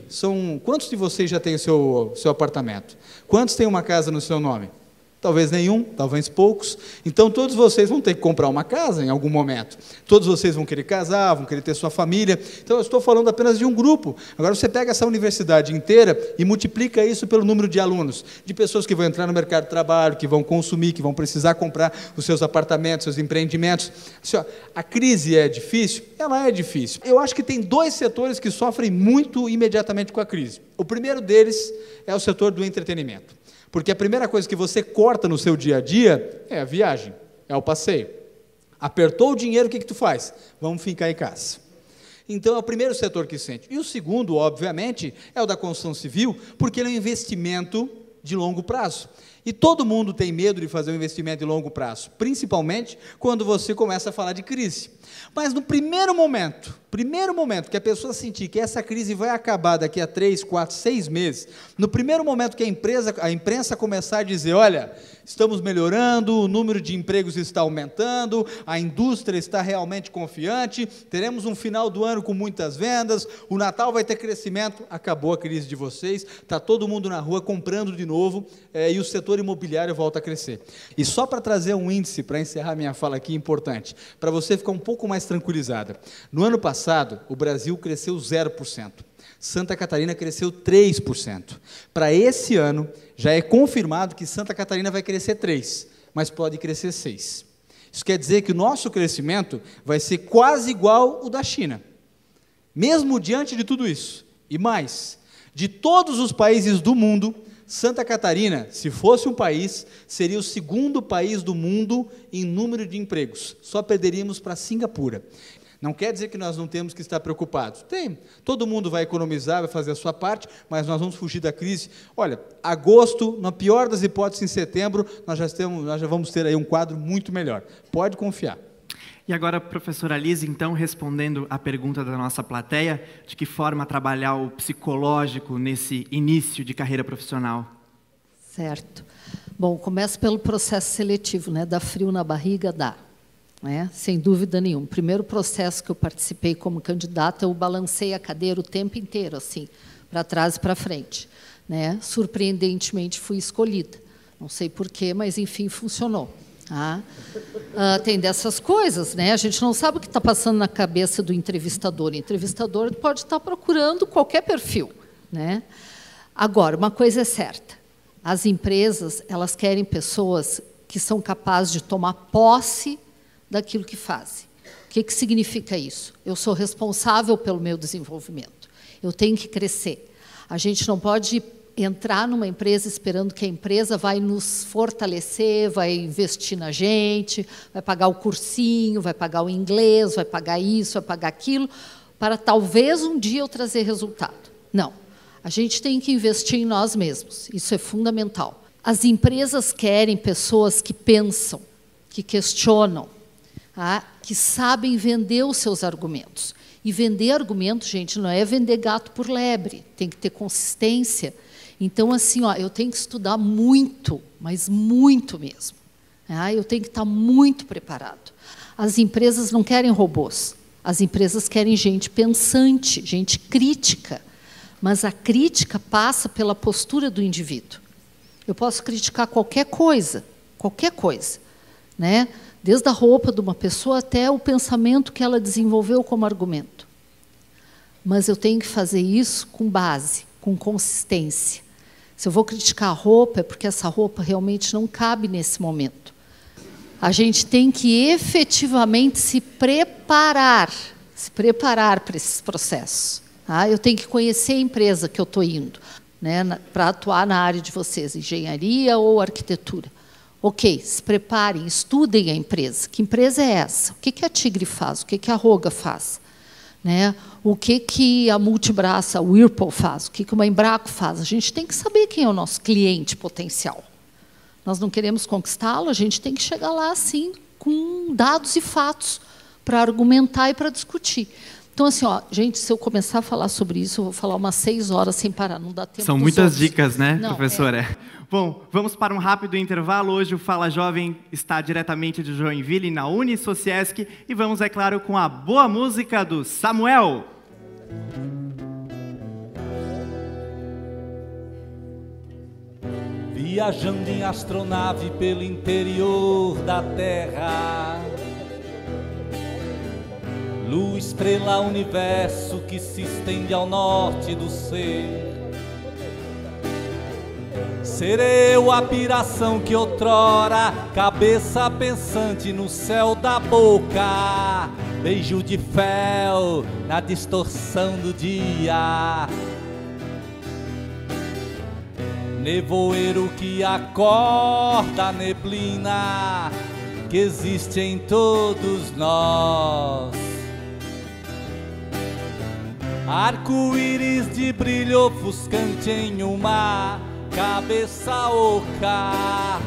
de vocês já têm o seu apartamento? Quantos têm uma casa no seu nome? Talvez nenhum, talvez poucos. Então, todos vocês vão ter que comprar uma casa em algum momento. Todos vocês vão querer casar, vão querer ter sua família. Então, eu estou falando apenas de um grupo. Agora, você pega essa universidade inteira e multiplica isso pelo número de alunos, de pessoas que vão entrar no mercado de trabalho, que vão consumir, que vão precisar comprar os seus apartamentos, seus empreendimentos. Assim, ó, a crise é difícil? Ela é difícil. Eu acho que tem 2 setores que sofrem muito imediatamente com a crise. O primeiro deles é o setor do entretenimento. Porque a primeira coisa que você corta no seu dia a dia é a viagem, é o passeio. Apertou o dinheiro, o que tu faz? Vamos ficar em casa. Então, é o primeiro setor que sente. E o segundo, obviamente, é o da construção civil, porque ele é um investimento de longo prazo. E todo mundo tem medo de fazer um investimento de longo prazo, principalmente quando você começa a falar de crise. Mas no primeiro momento que a pessoa sentir que essa crise vai acabar daqui a 3, 4, 6 meses, no primeiro momento que a imprensa começar a dizer, olha, estamos melhorando, o número de empregos está aumentando, a indústria está realmente confiante, teremos um final do ano com muitas vendas, o Natal vai ter crescimento, acabou a crise de vocês, está todo mundo na rua comprando de novo, e o setor imobiliário volta a crescer. E só para trazer um índice, para encerrar minha fala aqui, importante, para você ficar um pouco mais tranquilizada. No ano passado, o Brasil cresceu 0%. Santa Catarina cresceu 3%. Para esse ano, já é confirmado que Santa Catarina vai crescer 3%, mas pode crescer 6%. Isso quer dizer que o nosso crescimento vai ser quase igual ao da China. Mesmo diante de tudo isso. E mais, de todos os países do mundo, Santa Catarina, se fosse um país, seria o 2º país do mundo em número de empregos. Só perderíamos para Singapura. Não quer dizer que nós não temos que estar preocupados. Tem. Todo mundo vai economizar, vai fazer a sua parte, mas nós vamos fugir da crise. Olha, agosto, na pior das hipóteses, em setembro, nós já vamos ter aí um quadro muito melhor. Pode confiar. E agora, professora Lise, então, respondendo à pergunta da nossa plateia, de que forma trabalhar o psicológico nesse início de carreira profissional? Certo. Bom, começa pelo processo seletivo, né? Dá frio na barriga, dá. Sem dúvida nenhuma. O primeiro processo que eu participei como candidata, eu balancei a cadeira o tempo inteiro, assim, para trás e para frente. Surpreendentemente, fui escolhida. Não sei porquê, mas, enfim, funcionou. Tem dessas coisas, né? A gente não sabe o que está passando na cabeça do entrevistador. O entrevistador pode estar procurando qualquer perfil, né? Agora, uma coisa é certa. As empresas, elas querem pessoas que são capazes de tomar posse daquilo que fazem. O que significa isso? Eu sou responsável pelo meu desenvolvimento. Eu tenho que crescer. A gente não pode entrar numa empresa esperando que a empresa vai nos fortalecer, vai investir na gente, vai pagar o cursinho, vai pagar o inglês, vai pagar isso, vai pagar aquilo, para talvez um dia eu trazer resultado. Não. A gente tem que investir em nós mesmos. Isso é fundamental. As empresas querem pessoas que pensam, que questionam, que sabem vender os seus argumentos. E vender argumento, gente, não é vender gato por lebre, tem que ter consistência. Então, assim, eu tenho que estudar muito, mas muito mesmo. Eu tenho que estar muito preparado. As empresas não querem robôs, as empresas querem gente pensante, gente crítica. Mas a crítica passa pela postura do indivíduo. Eu posso criticar qualquer coisa, né? Desde a roupa de uma pessoa até o pensamento que ela desenvolveu como argumento. Mas eu tenho que fazer isso com base, com consistência. Se eu vou criticar a roupa, é porque essa roupa realmente não cabe nesse momento. A gente tem que efetivamente se preparar para esses processos. Tá? Eu tenho que conhecer a empresa que eu estou indo, né, para atuar na área de vocês, engenharia ou arquitetura. Ok, se preparem, estudem a empresa. Que empresa é essa? O que a Tigre faz? O que a Roga faz? Né? O que a Multibraça, a Whirlpool faz? O que uma Embraco faz? A gente tem que saber quem é o nosso cliente potencial. Nós não queremos conquistá-lo, a gente tem que chegar lá, assim, com dados e fatos para argumentar e para discutir. Então, assim, ó, gente, se eu começar a falar sobre isso, eu vou falar umas 6 horas sem parar, não dá tempo. São dos muitas outros. dicas, né, não, professora? Bom, vamos para um rápido intervalo. Hoje o Fala Jovem está diretamente de Joinville, na Unisociesc, e vamos, é claro, com a boa música do Samuel. Viajando em astronave pelo interior da Terra, luz, estrela, universo que se estende ao norte do ser. Serei eu a piração que outrora, cabeça pensante no céu da boca, beijo de fel na distorção do dia. Nevoeiro que acorda a neblina que existe em todos nós. Arco-íris de brilho ofuscante em uma cabeça oca,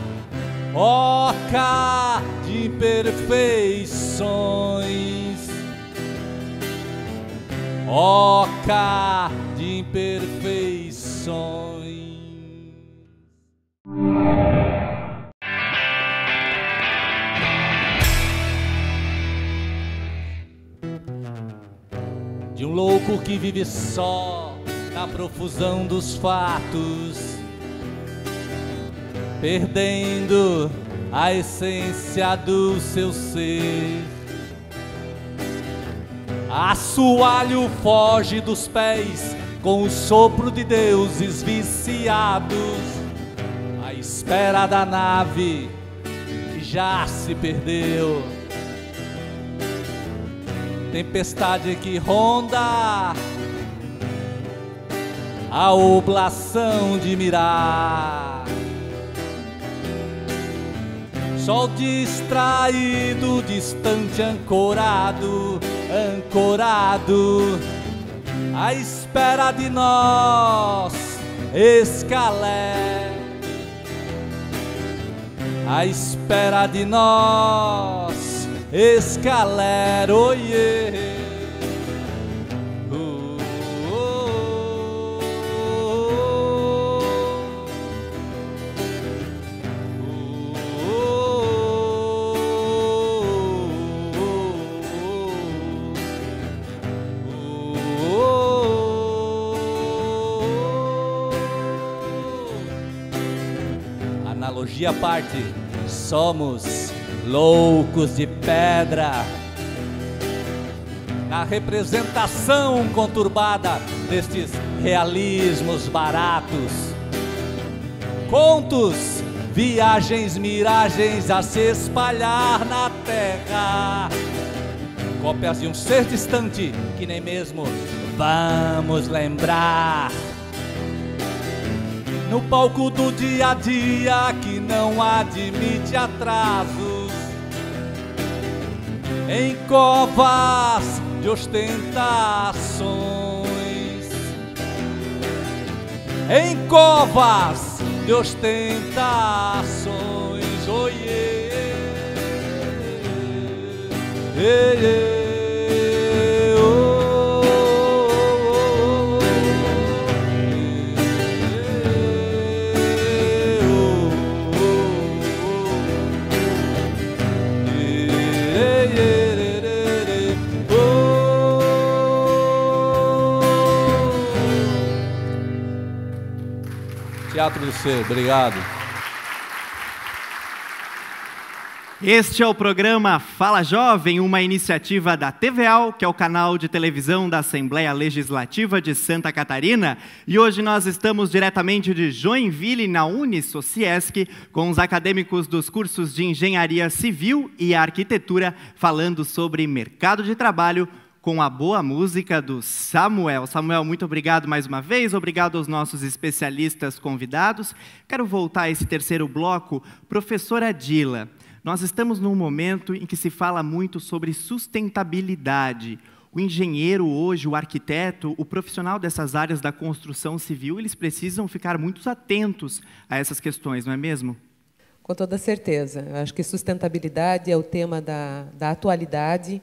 oca de imperfeições, oca de imperfeições. De um louco que vive só na profusão dos fatos, perdendo a essência do seu ser. Assoalho foge dos pés com o sopro de deuses viciados, à espera da nave que já se perdeu. Tempestade que ronda a oblação de mirar. Sol distraído, distante, ancorado, ancorado, à espera de nós, Escalé. À espera de nós, Escalé, oiê. Analogia à parte, somos loucos de pedra na representação conturbada destes realismos baratos. Contos, viagens, miragens a se espalhar na terra, cópias de um ser distante que nem mesmo vamos lembrar. No palco do dia a dia que não admite atrasos, em covas de ostentações, em covas de ostentações, oiê, Obrigado por você, obrigado. Este é o programa Fala Jovem, uma iniciativa da TVAL, que é o canal de televisão da Assembleia Legislativa de Santa Catarina. E hoje nós estamos diretamente de Joinville, na Unisociesc, com os acadêmicos dos cursos de Engenharia Civil e Arquitetura, falando sobre mercado de trabalho, com a boa música do Samuel. Samuel, muito obrigado mais uma vez, obrigado aos nossos especialistas convidados. Quero voltar a esse terceiro bloco. Professora Dila, nós estamos num momento em que se fala muito sobre sustentabilidade. O engenheiro hoje, o arquiteto, o profissional dessas áreas da construção civil, eles precisam ficar muito atentos a essas questões, não é mesmo? Com toda certeza. Eu acho que sustentabilidade é o tema da atualidade.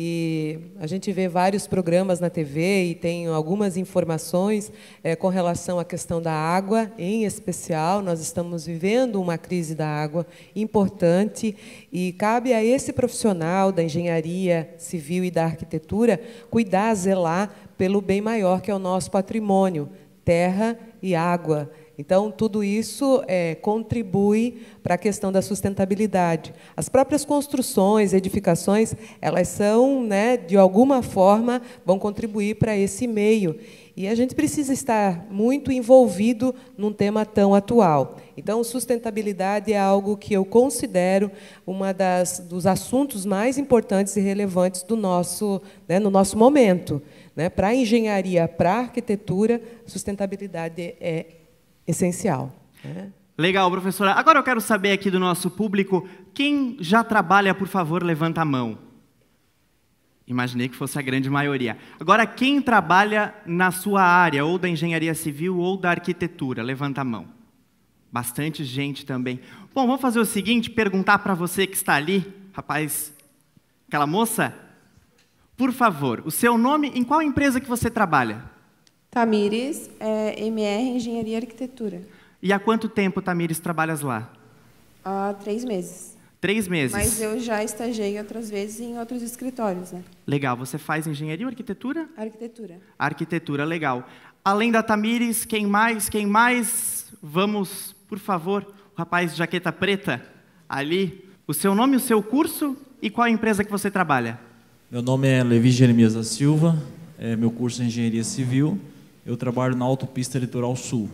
E a gente vê vários programas na TV e tem algumas informações com relação à questão da água, em especial. Nós estamos vivendo uma crise da água importante e cabe a esse profissional da engenharia civil e da arquitetura cuidar, zelar pelo bem maior, que é o nosso patrimônio, terra e água. Então, tudo isso contribui para a questão da sustentabilidade. As próprias construções, edificações, elas são, né, de alguma forma, vão contribuir para esse meio. E a gente precisa estar muito envolvido num tema tão atual. Então, sustentabilidade é algo que eu considero dos assuntos mais importantes e relevantes do nosso, né, no nosso momento. Né? Para a engenharia, para a arquitetura, sustentabilidade é essencial. Né? Legal, professora. Agora eu quero saber aqui do nosso público, quem já trabalha, por favor, levanta a mão. Imaginei que fosse a grande maioria. Agora, quem trabalha na sua área, ou da engenharia civil, ou da arquitetura? Levanta a mão. Bastante gente também. Bom, vamos fazer o seguinte, perguntar para você que está ali, rapaz, aquela moça, por favor, o seu nome, em qual empresa que você trabalha? Tamires, MR, Engenharia e Arquitetura. E há quanto tempo, Tamires, trabalhas lá? Há 3 meses. 3 meses? Mas eu já estagiei outras vezes em outros escritórios, né? Legal. Você faz engenharia ou arquitetura? Arquitetura. Arquitetura, legal. Além da Tamires, quem mais? Quem mais? Vamos, por favor, o rapaz de jaqueta preta, ali. O seu nome, o seu curso e qual a empresa que você trabalha? Meu nome é Levi Jeremias da Silva, meu curso é Engenharia Civil. Eu trabalho na Autopista Litoral Sul.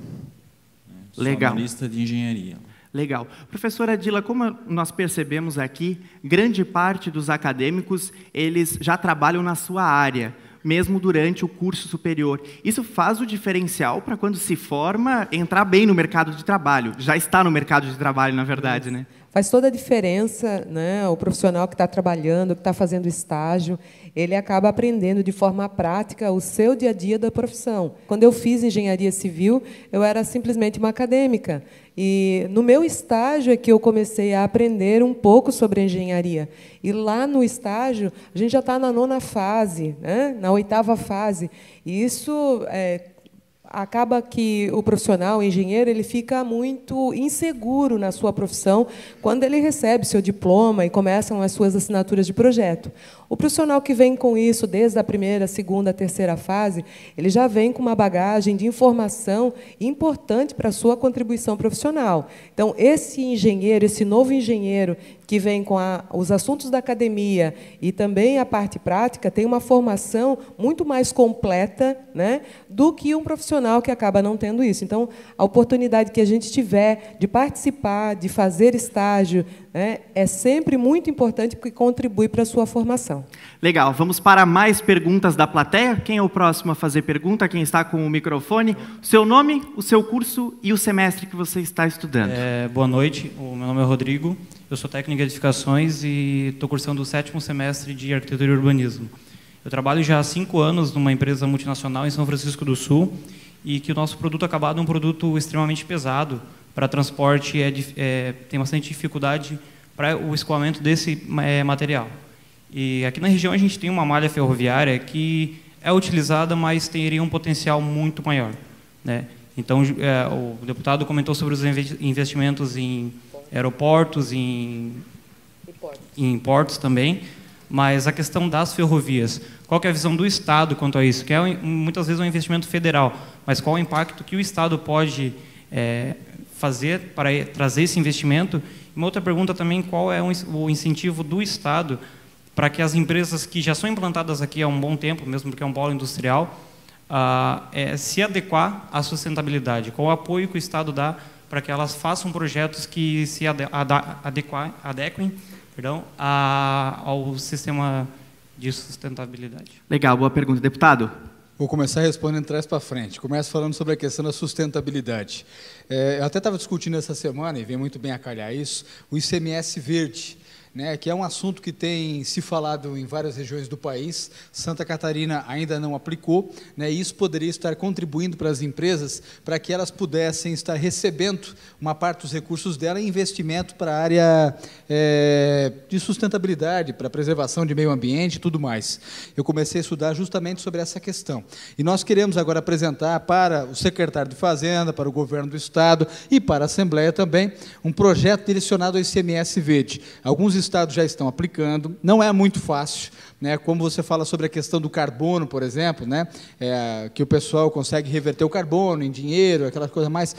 Sou analista de engenharia. Legal. Professora Dila, como nós percebemos aqui, grande parte dos acadêmicos, eles já trabalham na sua área, mesmo durante o curso superior. Isso faz o diferencial para quando se forma, entrar bem no mercado de trabalho. Já está no mercado de trabalho, na verdade, né? Faz toda a diferença, né? O profissional que está trabalhando, que está fazendo estágio, ele acaba aprendendo de forma prática o seu dia a dia da profissão. Quando eu fiz engenharia civil, eu era simplesmente uma acadêmica. E no meu estágio é que eu comecei a aprender um pouco sobre engenharia. E lá no estágio, a gente já está na 9ª fase, né? Na 8ª fase. E isso acaba que o profissional, o engenheiro, ele fica muito inseguro na sua profissão quando ele recebe seu diploma e começam as suas assinaturas de projeto. O profissional que vem com isso desde a 1ª, 2ª, 3ª fase, ele já vem com uma bagagem de informação importante para a sua contribuição profissional. Então, esse engenheiro, esse novo engenheiro que vem com os assuntos da academia e também a parte prática, tem uma formação muito mais completa, né, do que um profissional que acaba não tendo isso. Então, a oportunidade que a gente tiver de participar, de fazer estágio, né, é sempre muito importante porque contribui para a sua formação. Legal. Vamos para mais perguntas da plateia. Quem é o próximo a fazer pergunta? Quem está com o microfone? O seu nome, o seu curso e o semestre que você está estudando. Boa noite. O meu nome é Rodrigo. Eu sou técnico em edificações e estou cursando o 7º semestre de Arquitetura e Urbanismo. Eu trabalho já há 5 anos numa empresa multinacional em São Francisco do Sul e que o nosso produto acabado é um produto extremamente pesado para transporte, tem bastante dificuldade para o escoamento desse material. E aqui na região a gente tem uma malha ferroviária que é utilizada, mas teria um potencial muito maior, né? Então, o deputado comentou sobre os investimentos em aeroportos, em portos também, mas a questão das ferrovias, qual que é a visão do Estado quanto a isso? Que muitas vezes um investimento federal, mas qual o impacto que o Estado pode fazer para trazer esse investimento? Uma outra pergunta também, qual é o incentivo do Estado para que as empresas que já são implantadas aqui há um bom tempo, mesmo porque é um polo industrial, se adequar à sustentabilidade? Qual o apoio que o Estado dá para que elas façam projetos que se adequem ao sistema de sustentabilidade? Legal, boa pergunta. Deputado? Vou começar respondendo de trás para frente. Começo falando sobre a questão da sustentabilidade. Eu até estava discutindo essa semana, e vem muito bem a calhar isso, o ICMS verde, né, que é um assunto que tem se falado em várias regiões do país. Santa Catarina ainda não aplicou, né, e isso poderia estar contribuindo para as empresas, para que elas pudessem estar recebendo uma parte dos recursos dela em investimento para a área de sustentabilidade, para a preservação de meio ambiente e tudo mais. Eu comecei a estudar justamente sobre essa questão. E nós queremos agora apresentar para o secretário de Fazenda, para o governo do Estado e para a Assembleia também, um projeto direcionado ao ICMS verde. Alguns estados já estão aplicando, não é muito fácil, né? Como você fala sobre a questão do carbono, por exemplo, né? Que o pessoal consegue reverter o carbono em dinheiro, aquela coisa mais...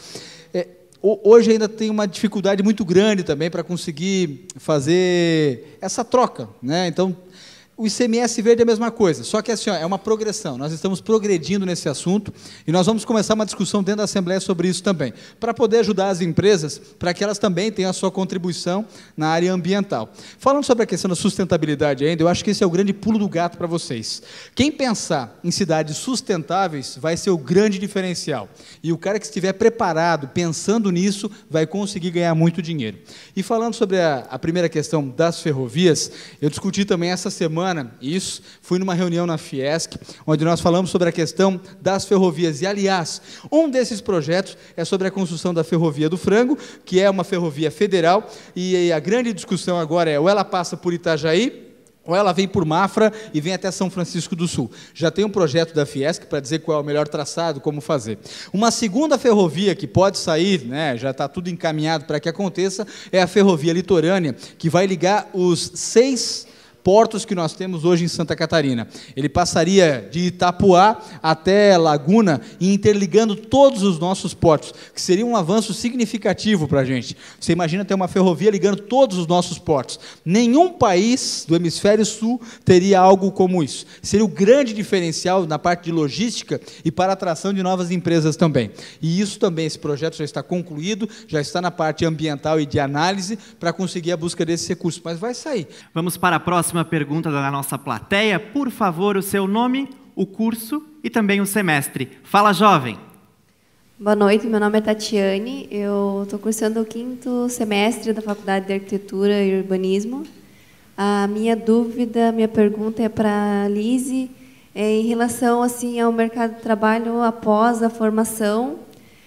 Hoje ainda tem uma dificuldade muito grande também para conseguir fazer essa troca, né? Então, o ICMS verde é a mesma coisa, só que assim, é uma progressão. Nós estamos progredindo nesse assunto e nós vamos começar uma discussão dentro da Assembleia sobre isso também, para poder ajudar as empresas, para que elas também tenham a sua contribuição na área ambiental. Falando sobre a questão da sustentabilidade ainda, eu acho que esse é o grande pulo do gato para vocês. Quem pensar em cidades sustentáveis vai ser o grande diferencial. E o cara que estiver preparado, pensando nisso, vai conseguir ganhar muito dinheiro. E falando sobre a primeira questão das ferrovias, eu discuti também essa semana isso, fui numa reunião na Fiesc, onde nós falamos sobre a questão das ferrovias. E, aliás, um desses projetos é sobre a construção da Ferrovia do Frango, que é uma ferrovia federal, e a grande discussão agora é ou ela passa por Itajaí, ou ela vem por Mafra e vem até São Francisco do Sul. Já tem um projeto da Fiesc para dizer qual é o melhor traçado, como fazer. Uma segunda ferrovia que pode sair, né, já está tudo encaminhado para que aconteça, é a ferrovia litorânea, que vai ligar os 6 portos que nós temos hoje em Santa Catarina. Ele passaria de Itapuá até Laguna e interligando todos os nossos portos, que seria um avanço significativo para a gente. Você imagina ter uma ferrovia ligando todos os nossos portos. Nenhum país do hemisfério sul teria algo como isso. Seria o grande diferencial na parte de logística e para a atração de novas empresas também. E isso também, esse projeto já está concluído, já está na parte ambiental e de análise para conseguir a busca desses recursos, mas vai sair. Vamos para a próxima pergunta da nossa plateia. Por favor, o seu nome, o curso e também o semestre. Fala, jovem. Boa noite, meu nome é Tatiane, eu estou cursando o 5º semestre da Faculdade de Arquitetura e Urbanismo. A minha dúvida, minha pergunta é para a Lise, em relação assim, ao mercado de trabalho após a formação.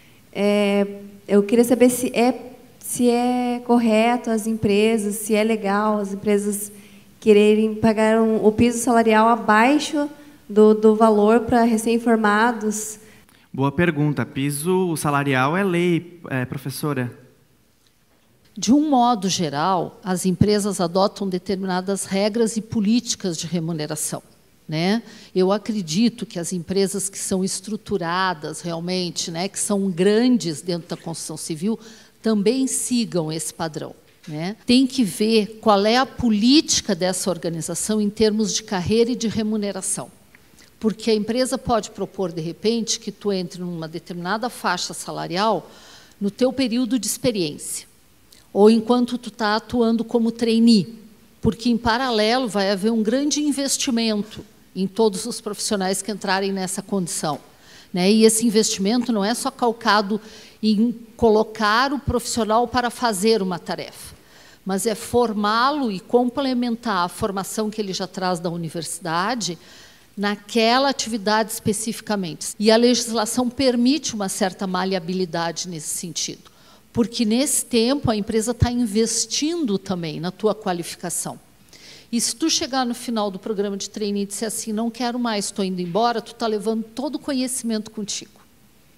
Eu queria saber se é correto as empresas, se é legal as empresas quererem pagar o piso salarial abaixo do valor para recém-formados. Boa pergunta. Piso salarial é lei, professora? De um modo geral, as empresas adotam determinadas regras e políticas de remuneração, né? Eu acredito que as empresas que são estruturadas realmente, né, que são grandes dentro da construção civil, também sigam esse padrão, né? Tem que ver qual é a política dessa organização em termos de carreira e de remuneração. Porque a empresa pode propor, de repente, que tu entre numa determinada faixa salarial no teu período de experiência, ou enquanto tu está atuando como trainee, porque, em paralelo, vai haver um grande investimento em todos os profissionais que entrarem nessa condição, né? E esse investimento não é só calcado em colocar o profissional para fazer uma tarefa, mas é formá-lo e complementar a formação que ele já traz da universidade naquela atividade especificamente. E a legislação permite uma certa maleabilidade nesse sentido, porque nesse tempo a empresa está investindo também na tua qualificação. E se tu chegar no final do programa de trainee e disser assim, não quero mais, estou indo embora, tu está levando todo o conhecimento contigo.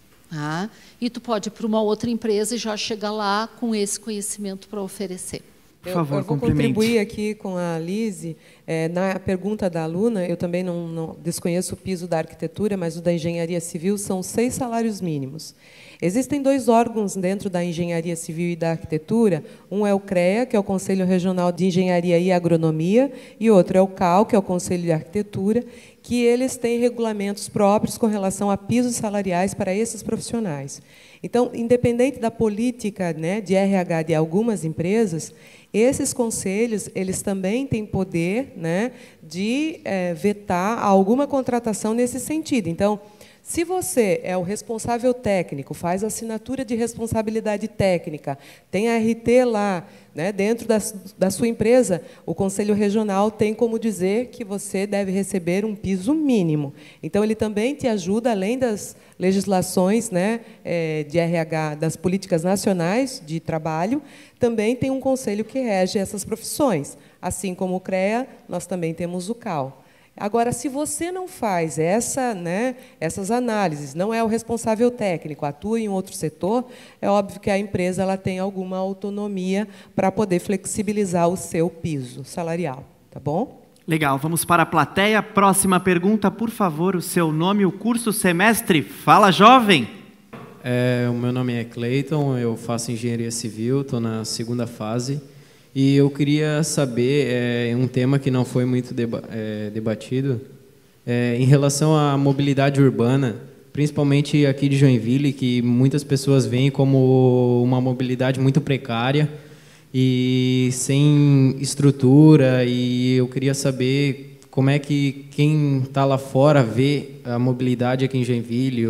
E tu pode ir para uma outra empresa e já chegar lá com esse conhecimento para oferecer. Por favor, eu vou contribuir aqui com a Lise. Na pergunta da aluna, eu também não desconheço o piso da arquitetura, mas o da engenharia civil são 6 salários mínimos. Existem 2 órgãos dentro da engenharia civil e da arquitetura. Um é o CREA, que é o Conselho Regional de Engenharia e Agronomia, e outro é o CAL, que é o Conselho de Arquitetura, que eles têm regulamentos próprios com relação a pisos salariais para esses profissionais. Então, independente da política, né, de RH de algumas empresas, esses conselhos eles também têm poder, né, de vetar alguma contratação nesse sentido. Então, se você é o responsável técnico, faz assinatura de responsabilidade técnica, tem a RT lá, né, dentro da sua empresa, o Conselho Regional tem como dizer que você deve receber um piso mínimo. Então, ele também te ajuda, além das legislações, né, de RH, das políticas nacionais de trabalho, também tem um conselho que rege essas profissões. Assim como o CREA, nós também temos o CAL. Agora, se você não faz essas análises, não é o responsável técnico, atua em outro setor, é óbvio que a empresa ela tem alguma autonomia para poder flexibilizar o seu piso salarial. Tá bom? Legal, vamos para a plateia. Próxima pergunta, por favor, o seu nome, o curso, semestre. Fala, jovem! O meu nome é Cleiton, eu faço engenharia civil, estou na 2ª fase. E eu queria saber um tema que não foi muito debatido, em relação à mobilidade urbana, principalmente aqui de Joinville, que muitas pessoas veem como uma mobilidade muito precária e sem estrutura. E eu queria saber como é que quem está lá fora vê a mobilidade aqui em Joinville.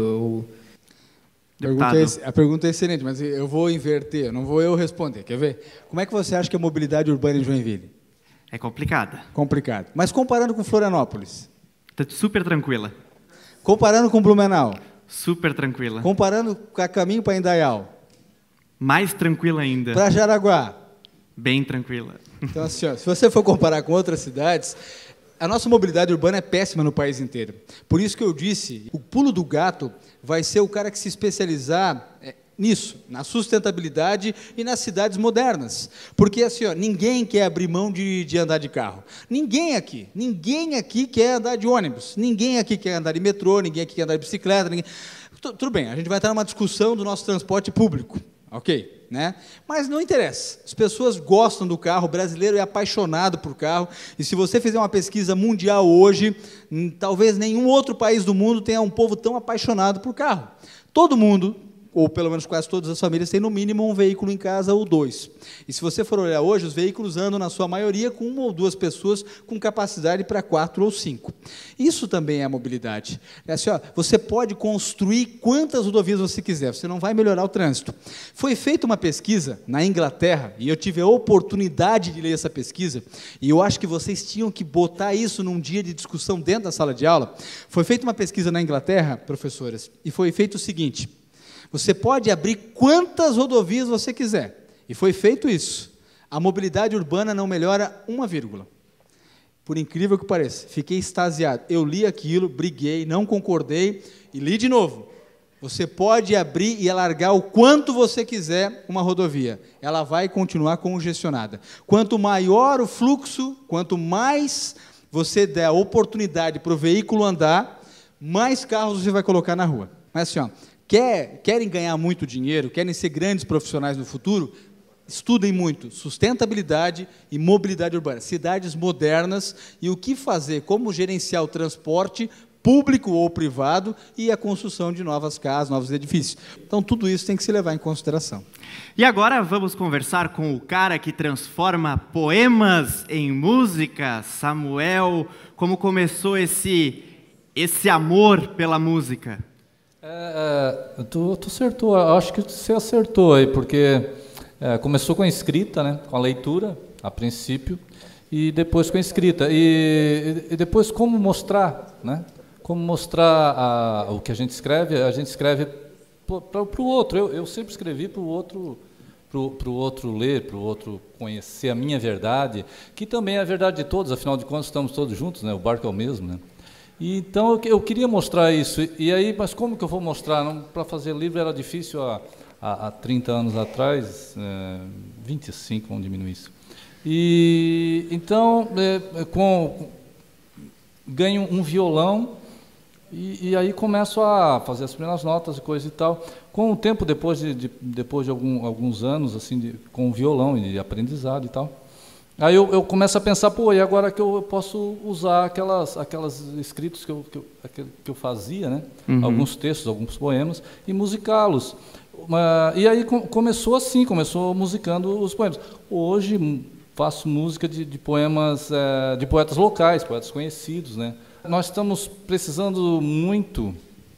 A pergunta é excelente, mas eu vou inverter, não vou eu responder. Quer ver? Como é que você acha que é a mobilidade urbana em Joinville? É complicada. Complicado. Mas comparando com Florianópolis? Está super tranquila. Comparando com Blumenau? Super tranquila. Comparando com a caminho para Indaial? Mais tranquila ainda. Para Jaraguá? Bem tranquila. Então, assim, ó, se você for comparar com outras cidades, a nossa mobilidade urbana é péssima no país inteiro. Por isso que eu disse, o pulo do gato vai ser o cara que se especializar nisso, na sustentabilidade e nas cidades modernas. Porque assim, ó, ninguém quer abrir mão de andar de carro. Ninguém aqui quer andar de ônibus. Ninguém aqui quer andar de metrô, ninguém aqui quer andar de bicicleta. Tudo bem, a gente vai entrar numa discussão do nosso transporte público. Ok, né? Mas não interessa. As pessoas gostam do carro, o brasileiro é apaixonado por carro, e se você fizer uma pesquisa mundial hoje, talvez nenhum outro país do mundo tenha um povo tão apaixonado por carro. Todo mundo, ou pelo menos quase todas as famílias, têm no mínimo um veículo em casa ou 2. E se você for olhar hoje, os veículos andam, na sua maioria, com 1 ou 2 pessoas, com capacidade para 4 ou 5. Isso também é a mobilidade. É assim, ó, você pode construir quantas rodovias você quiser, você não vai melhorar o trânsito. Foi feita uma pesquisa na Inglaterra, e eu tive a oportunidade de ler essa pesquisa, e eu acho que vocês tinham que botar isso num dia de discussão dentro da sala de aula. Foi feita uma pesquisa na Inglaterra, professoras, e foi feito o seguinte: você pode abrir quantas rodovias você quiser. E foi feito isso. A mobilidade urbana não melhora 1 vírgula. Por incrível que pareça. Fiquei extasiado. Eu li aquilo, briguei, não concordei e li de novo. Você pode abrir e alargar o quanto você quiser uma rodovia. Ela vai continuar congestionada. Quanto maior o fluxo, quanto mais você der a oportunidade para o veículo andar, mais carros você vai colocar na rua. Mas assim, ó, querem ganhar muito dinheiro, querem ser grandes profissionais no futuro, estudem muito sustentabilidade e mobilidade urbana, cidades modernas e o que fazer, como gerenciar o transporte público ou privado e a construção de novas casas, novos edifícios. Então, tudo isso tem que se levar em consideração. E agora vamos conversar com o cara que transforma poemas em música, Samuel. Como começou esse amor pela música? Tu acertou, acho que você acertou aí, porque começou com a escrita, né, com a leitura, a princípio, e depois com a escrita. E depois como mostrar, né? Como mostrar o que a gente escreve para o outro. Eu sempre escrevi para o outro ler, para o outro conhecer a minha verdade, que também é a verdade de todos, afinal de contas estamos todos juntos, né? O barco é o mesmo, né? E, então eu queria mostrar isso, e aí, mas como que eu vou mostrar? Para fazer livro era difícil há 30 anos atrás, 25, vamos diminuir isso. E então ganho um violão e aí começo a fazer as primeiras notas e coisa e tal. Com o tempo, depois de alguns anos assim, com o violão e de aprendizado e tal, aí eu começo a pensar, pô, e agora que eu posso usar aquelas escritos que eu fazia, né? Alguns textos, alguns poemas, e musicá-los. E aí começou musicando os poemas. Hoje faço música de poemas, de poetas locais, poetas conhecidos, né? Nós estamos precisando muito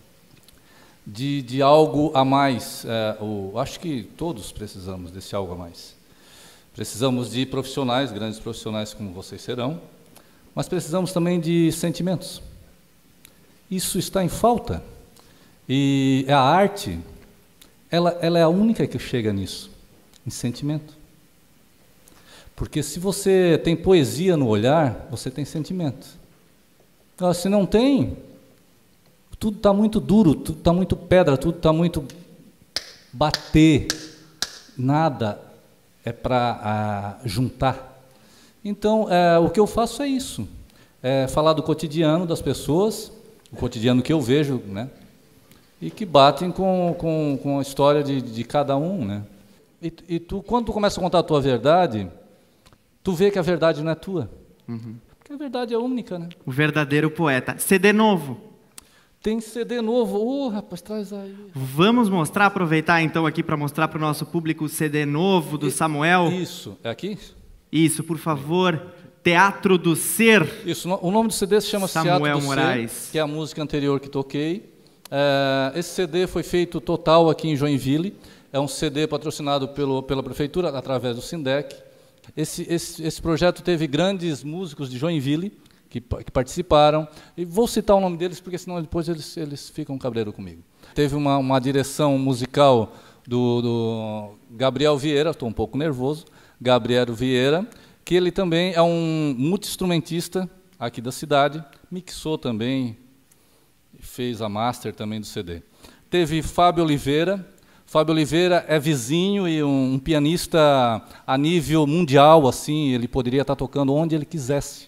de algo a mais. Acho que todos precisamos desse algo a mais. Precisamos de profissionais, grandes profissionais como vocês serão, mas precisamos também de sentimentos. Isso está em falta. E a arte, ela é a única que chega nisso, em sentimento. Porque se você tem poesia no olhar, você tem sentimento. Agora, se não tem, tudo está muito duro, tudo está muito pedra, tudo está muito bater, nada é para juntar. Então, o que eu faço é isso, falar do cotidiano das pessoas, o cotidiano que eu vejo, né? E que batem com a história de cada um, né? E tu, quando tu começa a contar a tua verdade, tu vê que a verdade não é tua. Porque a verdade é única, né? O verdadeiro poeta. CD novo. Tem CD novo. Rapaz, traz aí. Vamos mostrar, aproveitar então aqui para mostrar para o nosso público o CD novo do Samuel. Isso. É aqui? Isso, por favor. Teatro do Ser. Isso. O nome do CD se chama Samuel Teatro do Moraes. Ser, que é a música anterior que toquei. Esse CD foi feito total aqui em Joinville. É um CD patrocinado pela prefeitura, através do Sindec. Esse projeto teve grandes músicos de Joinville que participaram. E vou citar o nome deles, porque senão depois eles ficam cabreiro comigo. Teve uma direção musical do Gabriel Vieira, estou um pouco nervoso, Gabriel Vieira, que ele também é um multi-instrumentista aqui da cidade, mixou também, fez a master também do CD. Teve Fábio Oliveira. Fábio Oliveira é vizinho e um pianista a nível mundial, assim, ele poderia estar tocando onde ele quisesse.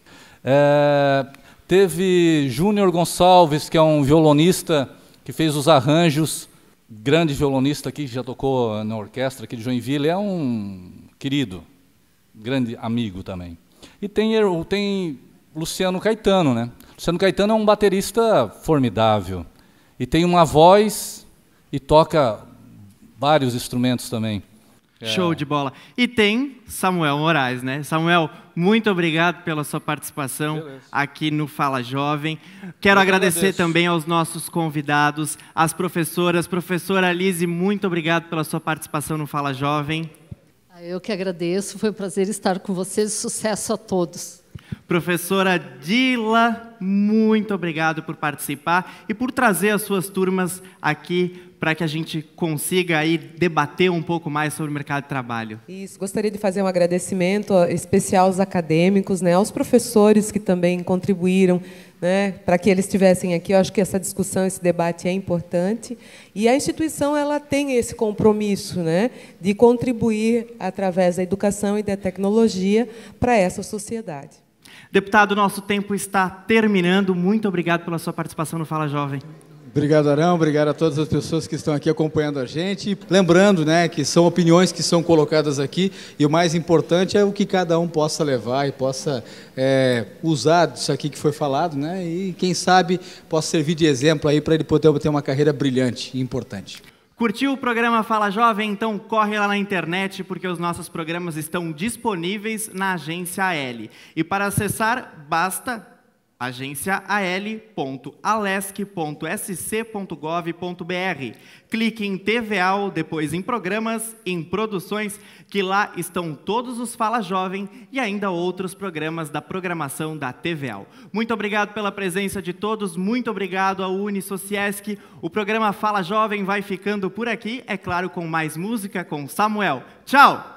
Teve Júnior Gonçalves, que é um violonista que fez os arranjos, grande violonista aqui, que já tocou na orquestra aqui de Joinville, é um querido, grande amigo também. E tem Luciano Caetano, né? Luciano Caetano é um baterista formidável, e tem uma voz e toca vários instrumentos também. Show de bola. E tem Samuel Moraes, né? Samuel, muito obrigado pela sua participação aqui no Fala Jovem. Quero agradecer também aos nossos convidados, às professoras. Professora Lise, muito obrigado pela sua participação no Fala Jovem. Eu que agradeço, foi um prazer estar com vocês. Sucesso a todos. Professora Dila, muito obrigado por participar e por trazer as suas turmas aqui para que a gente consiga aí debater um pouco mais sobre o mercado de trabalho. Isso, gostaria de fazer um agradecimento especial aos acadêmicos, né, aos professores que também contribuíram, né, para que eles estivessem aqui. Eu acho que essa discussão, esse debate é importante. E a instituição ela tem esse compromisso, né, de contribuir através da educação e da tecnologia para essa sociedade. Deputado, nosso tempo está terminando. Muito obrigado pela sua participação no Fala Jovem. Obrigado, Arão. Obrigado a todas as pessoas que estão aqui acompanhando a gente. Lembrando, né, que são opiniões que são colocadas aqui e o mais importante é o que cada um possa levar e possa usar disso aqui que foi falado, né, e quem sabe possa servir de exemplo aí para ele poder ter uma carreira brilhante e importante. Curtiu o programa Fala Jovem? Então corre lá na internet, porque os nossos programas estão disponíveis na Agência AL. E para acessar, basta agenciaal.alesc.sc.gov.br. Clique em TVAL, depois em Programas, em Produções, que lá estão todos os Fala Jovem e ainda outros programas da programação da TVAL. Muito obrigado pela presença de todos, muito obrigado ao Unisociesc. O programa Fala Jovem vai ficando por aqui, é claro, com mais música com Samuel. Tchau!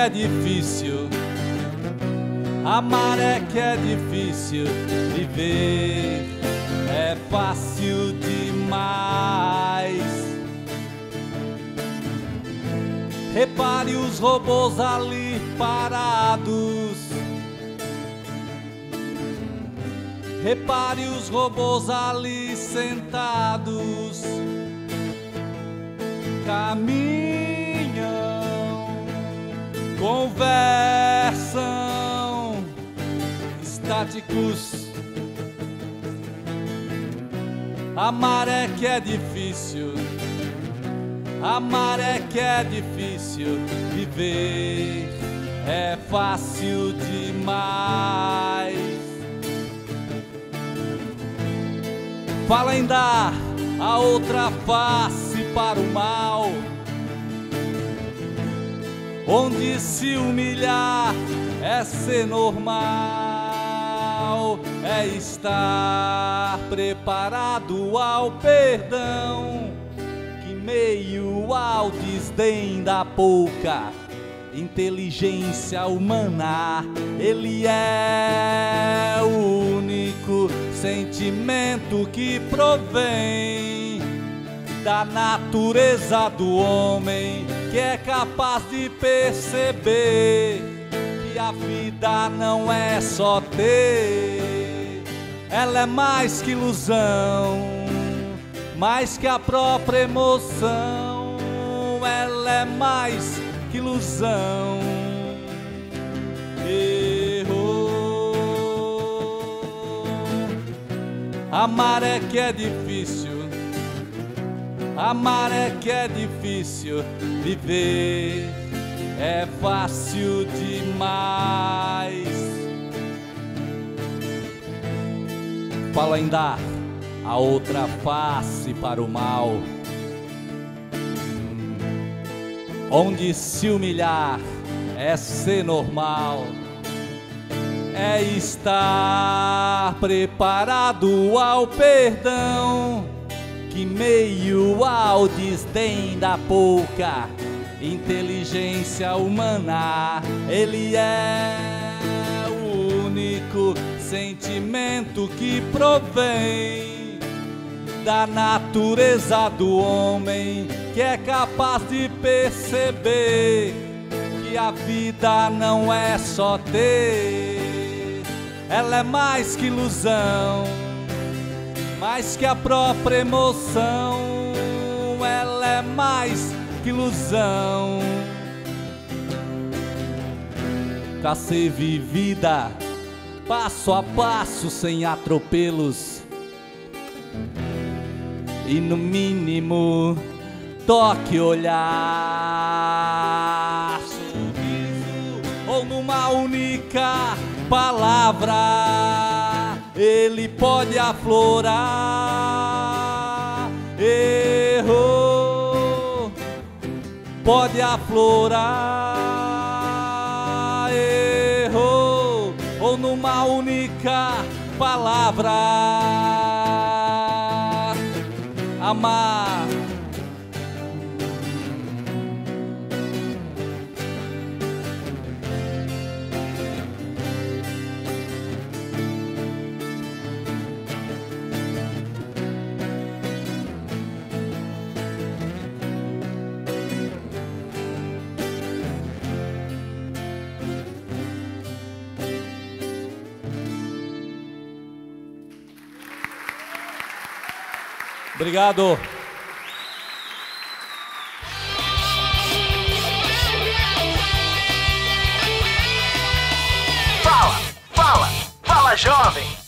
é difícil, amar é que é difícil, viver é fácil demais. Repare os robôs ali parados. Repare os robôs ali sentados. Caminham, conversam, estáticos. Amar é que é difícil, amar é que é difícil, viver é fácil demais. Fala em dar a outra face para o mal, onde se humilhar é ser normal, é estar preparado ao perdão, que meio ao desdém da pouca inteligência humana, ele é o único sentimento que provém da natureza do homem, que é capaz de perceber que a vida não é só ter, ela é mais que ilusão, mais que a própria emoção, ela é mais que ilusão. Amar é que é difícil, amar é que é difícil, viver é fácil demais. Fala em dar a outra face para o mal, onde se humilhar é ser normal, é estar preparado ao perdão, que meio ao desdém da pouca inteligência humana, ele é o único sentimento que provém da natureza do homem, que é capaz de perceber que a vida não é só ter, ela é mais que ilusão, mais que a própria emoção, ela é mais que ilusão. Pra ser vivida passo a passo, sem atropelos, e no mínimo toque, olhar, sorriso, ou numa única palavra ele pode aflorar. Errou, pode aflorar. Errou, ou numa única palavra, amar. Obrigado. Fala, fala, fala, jovem.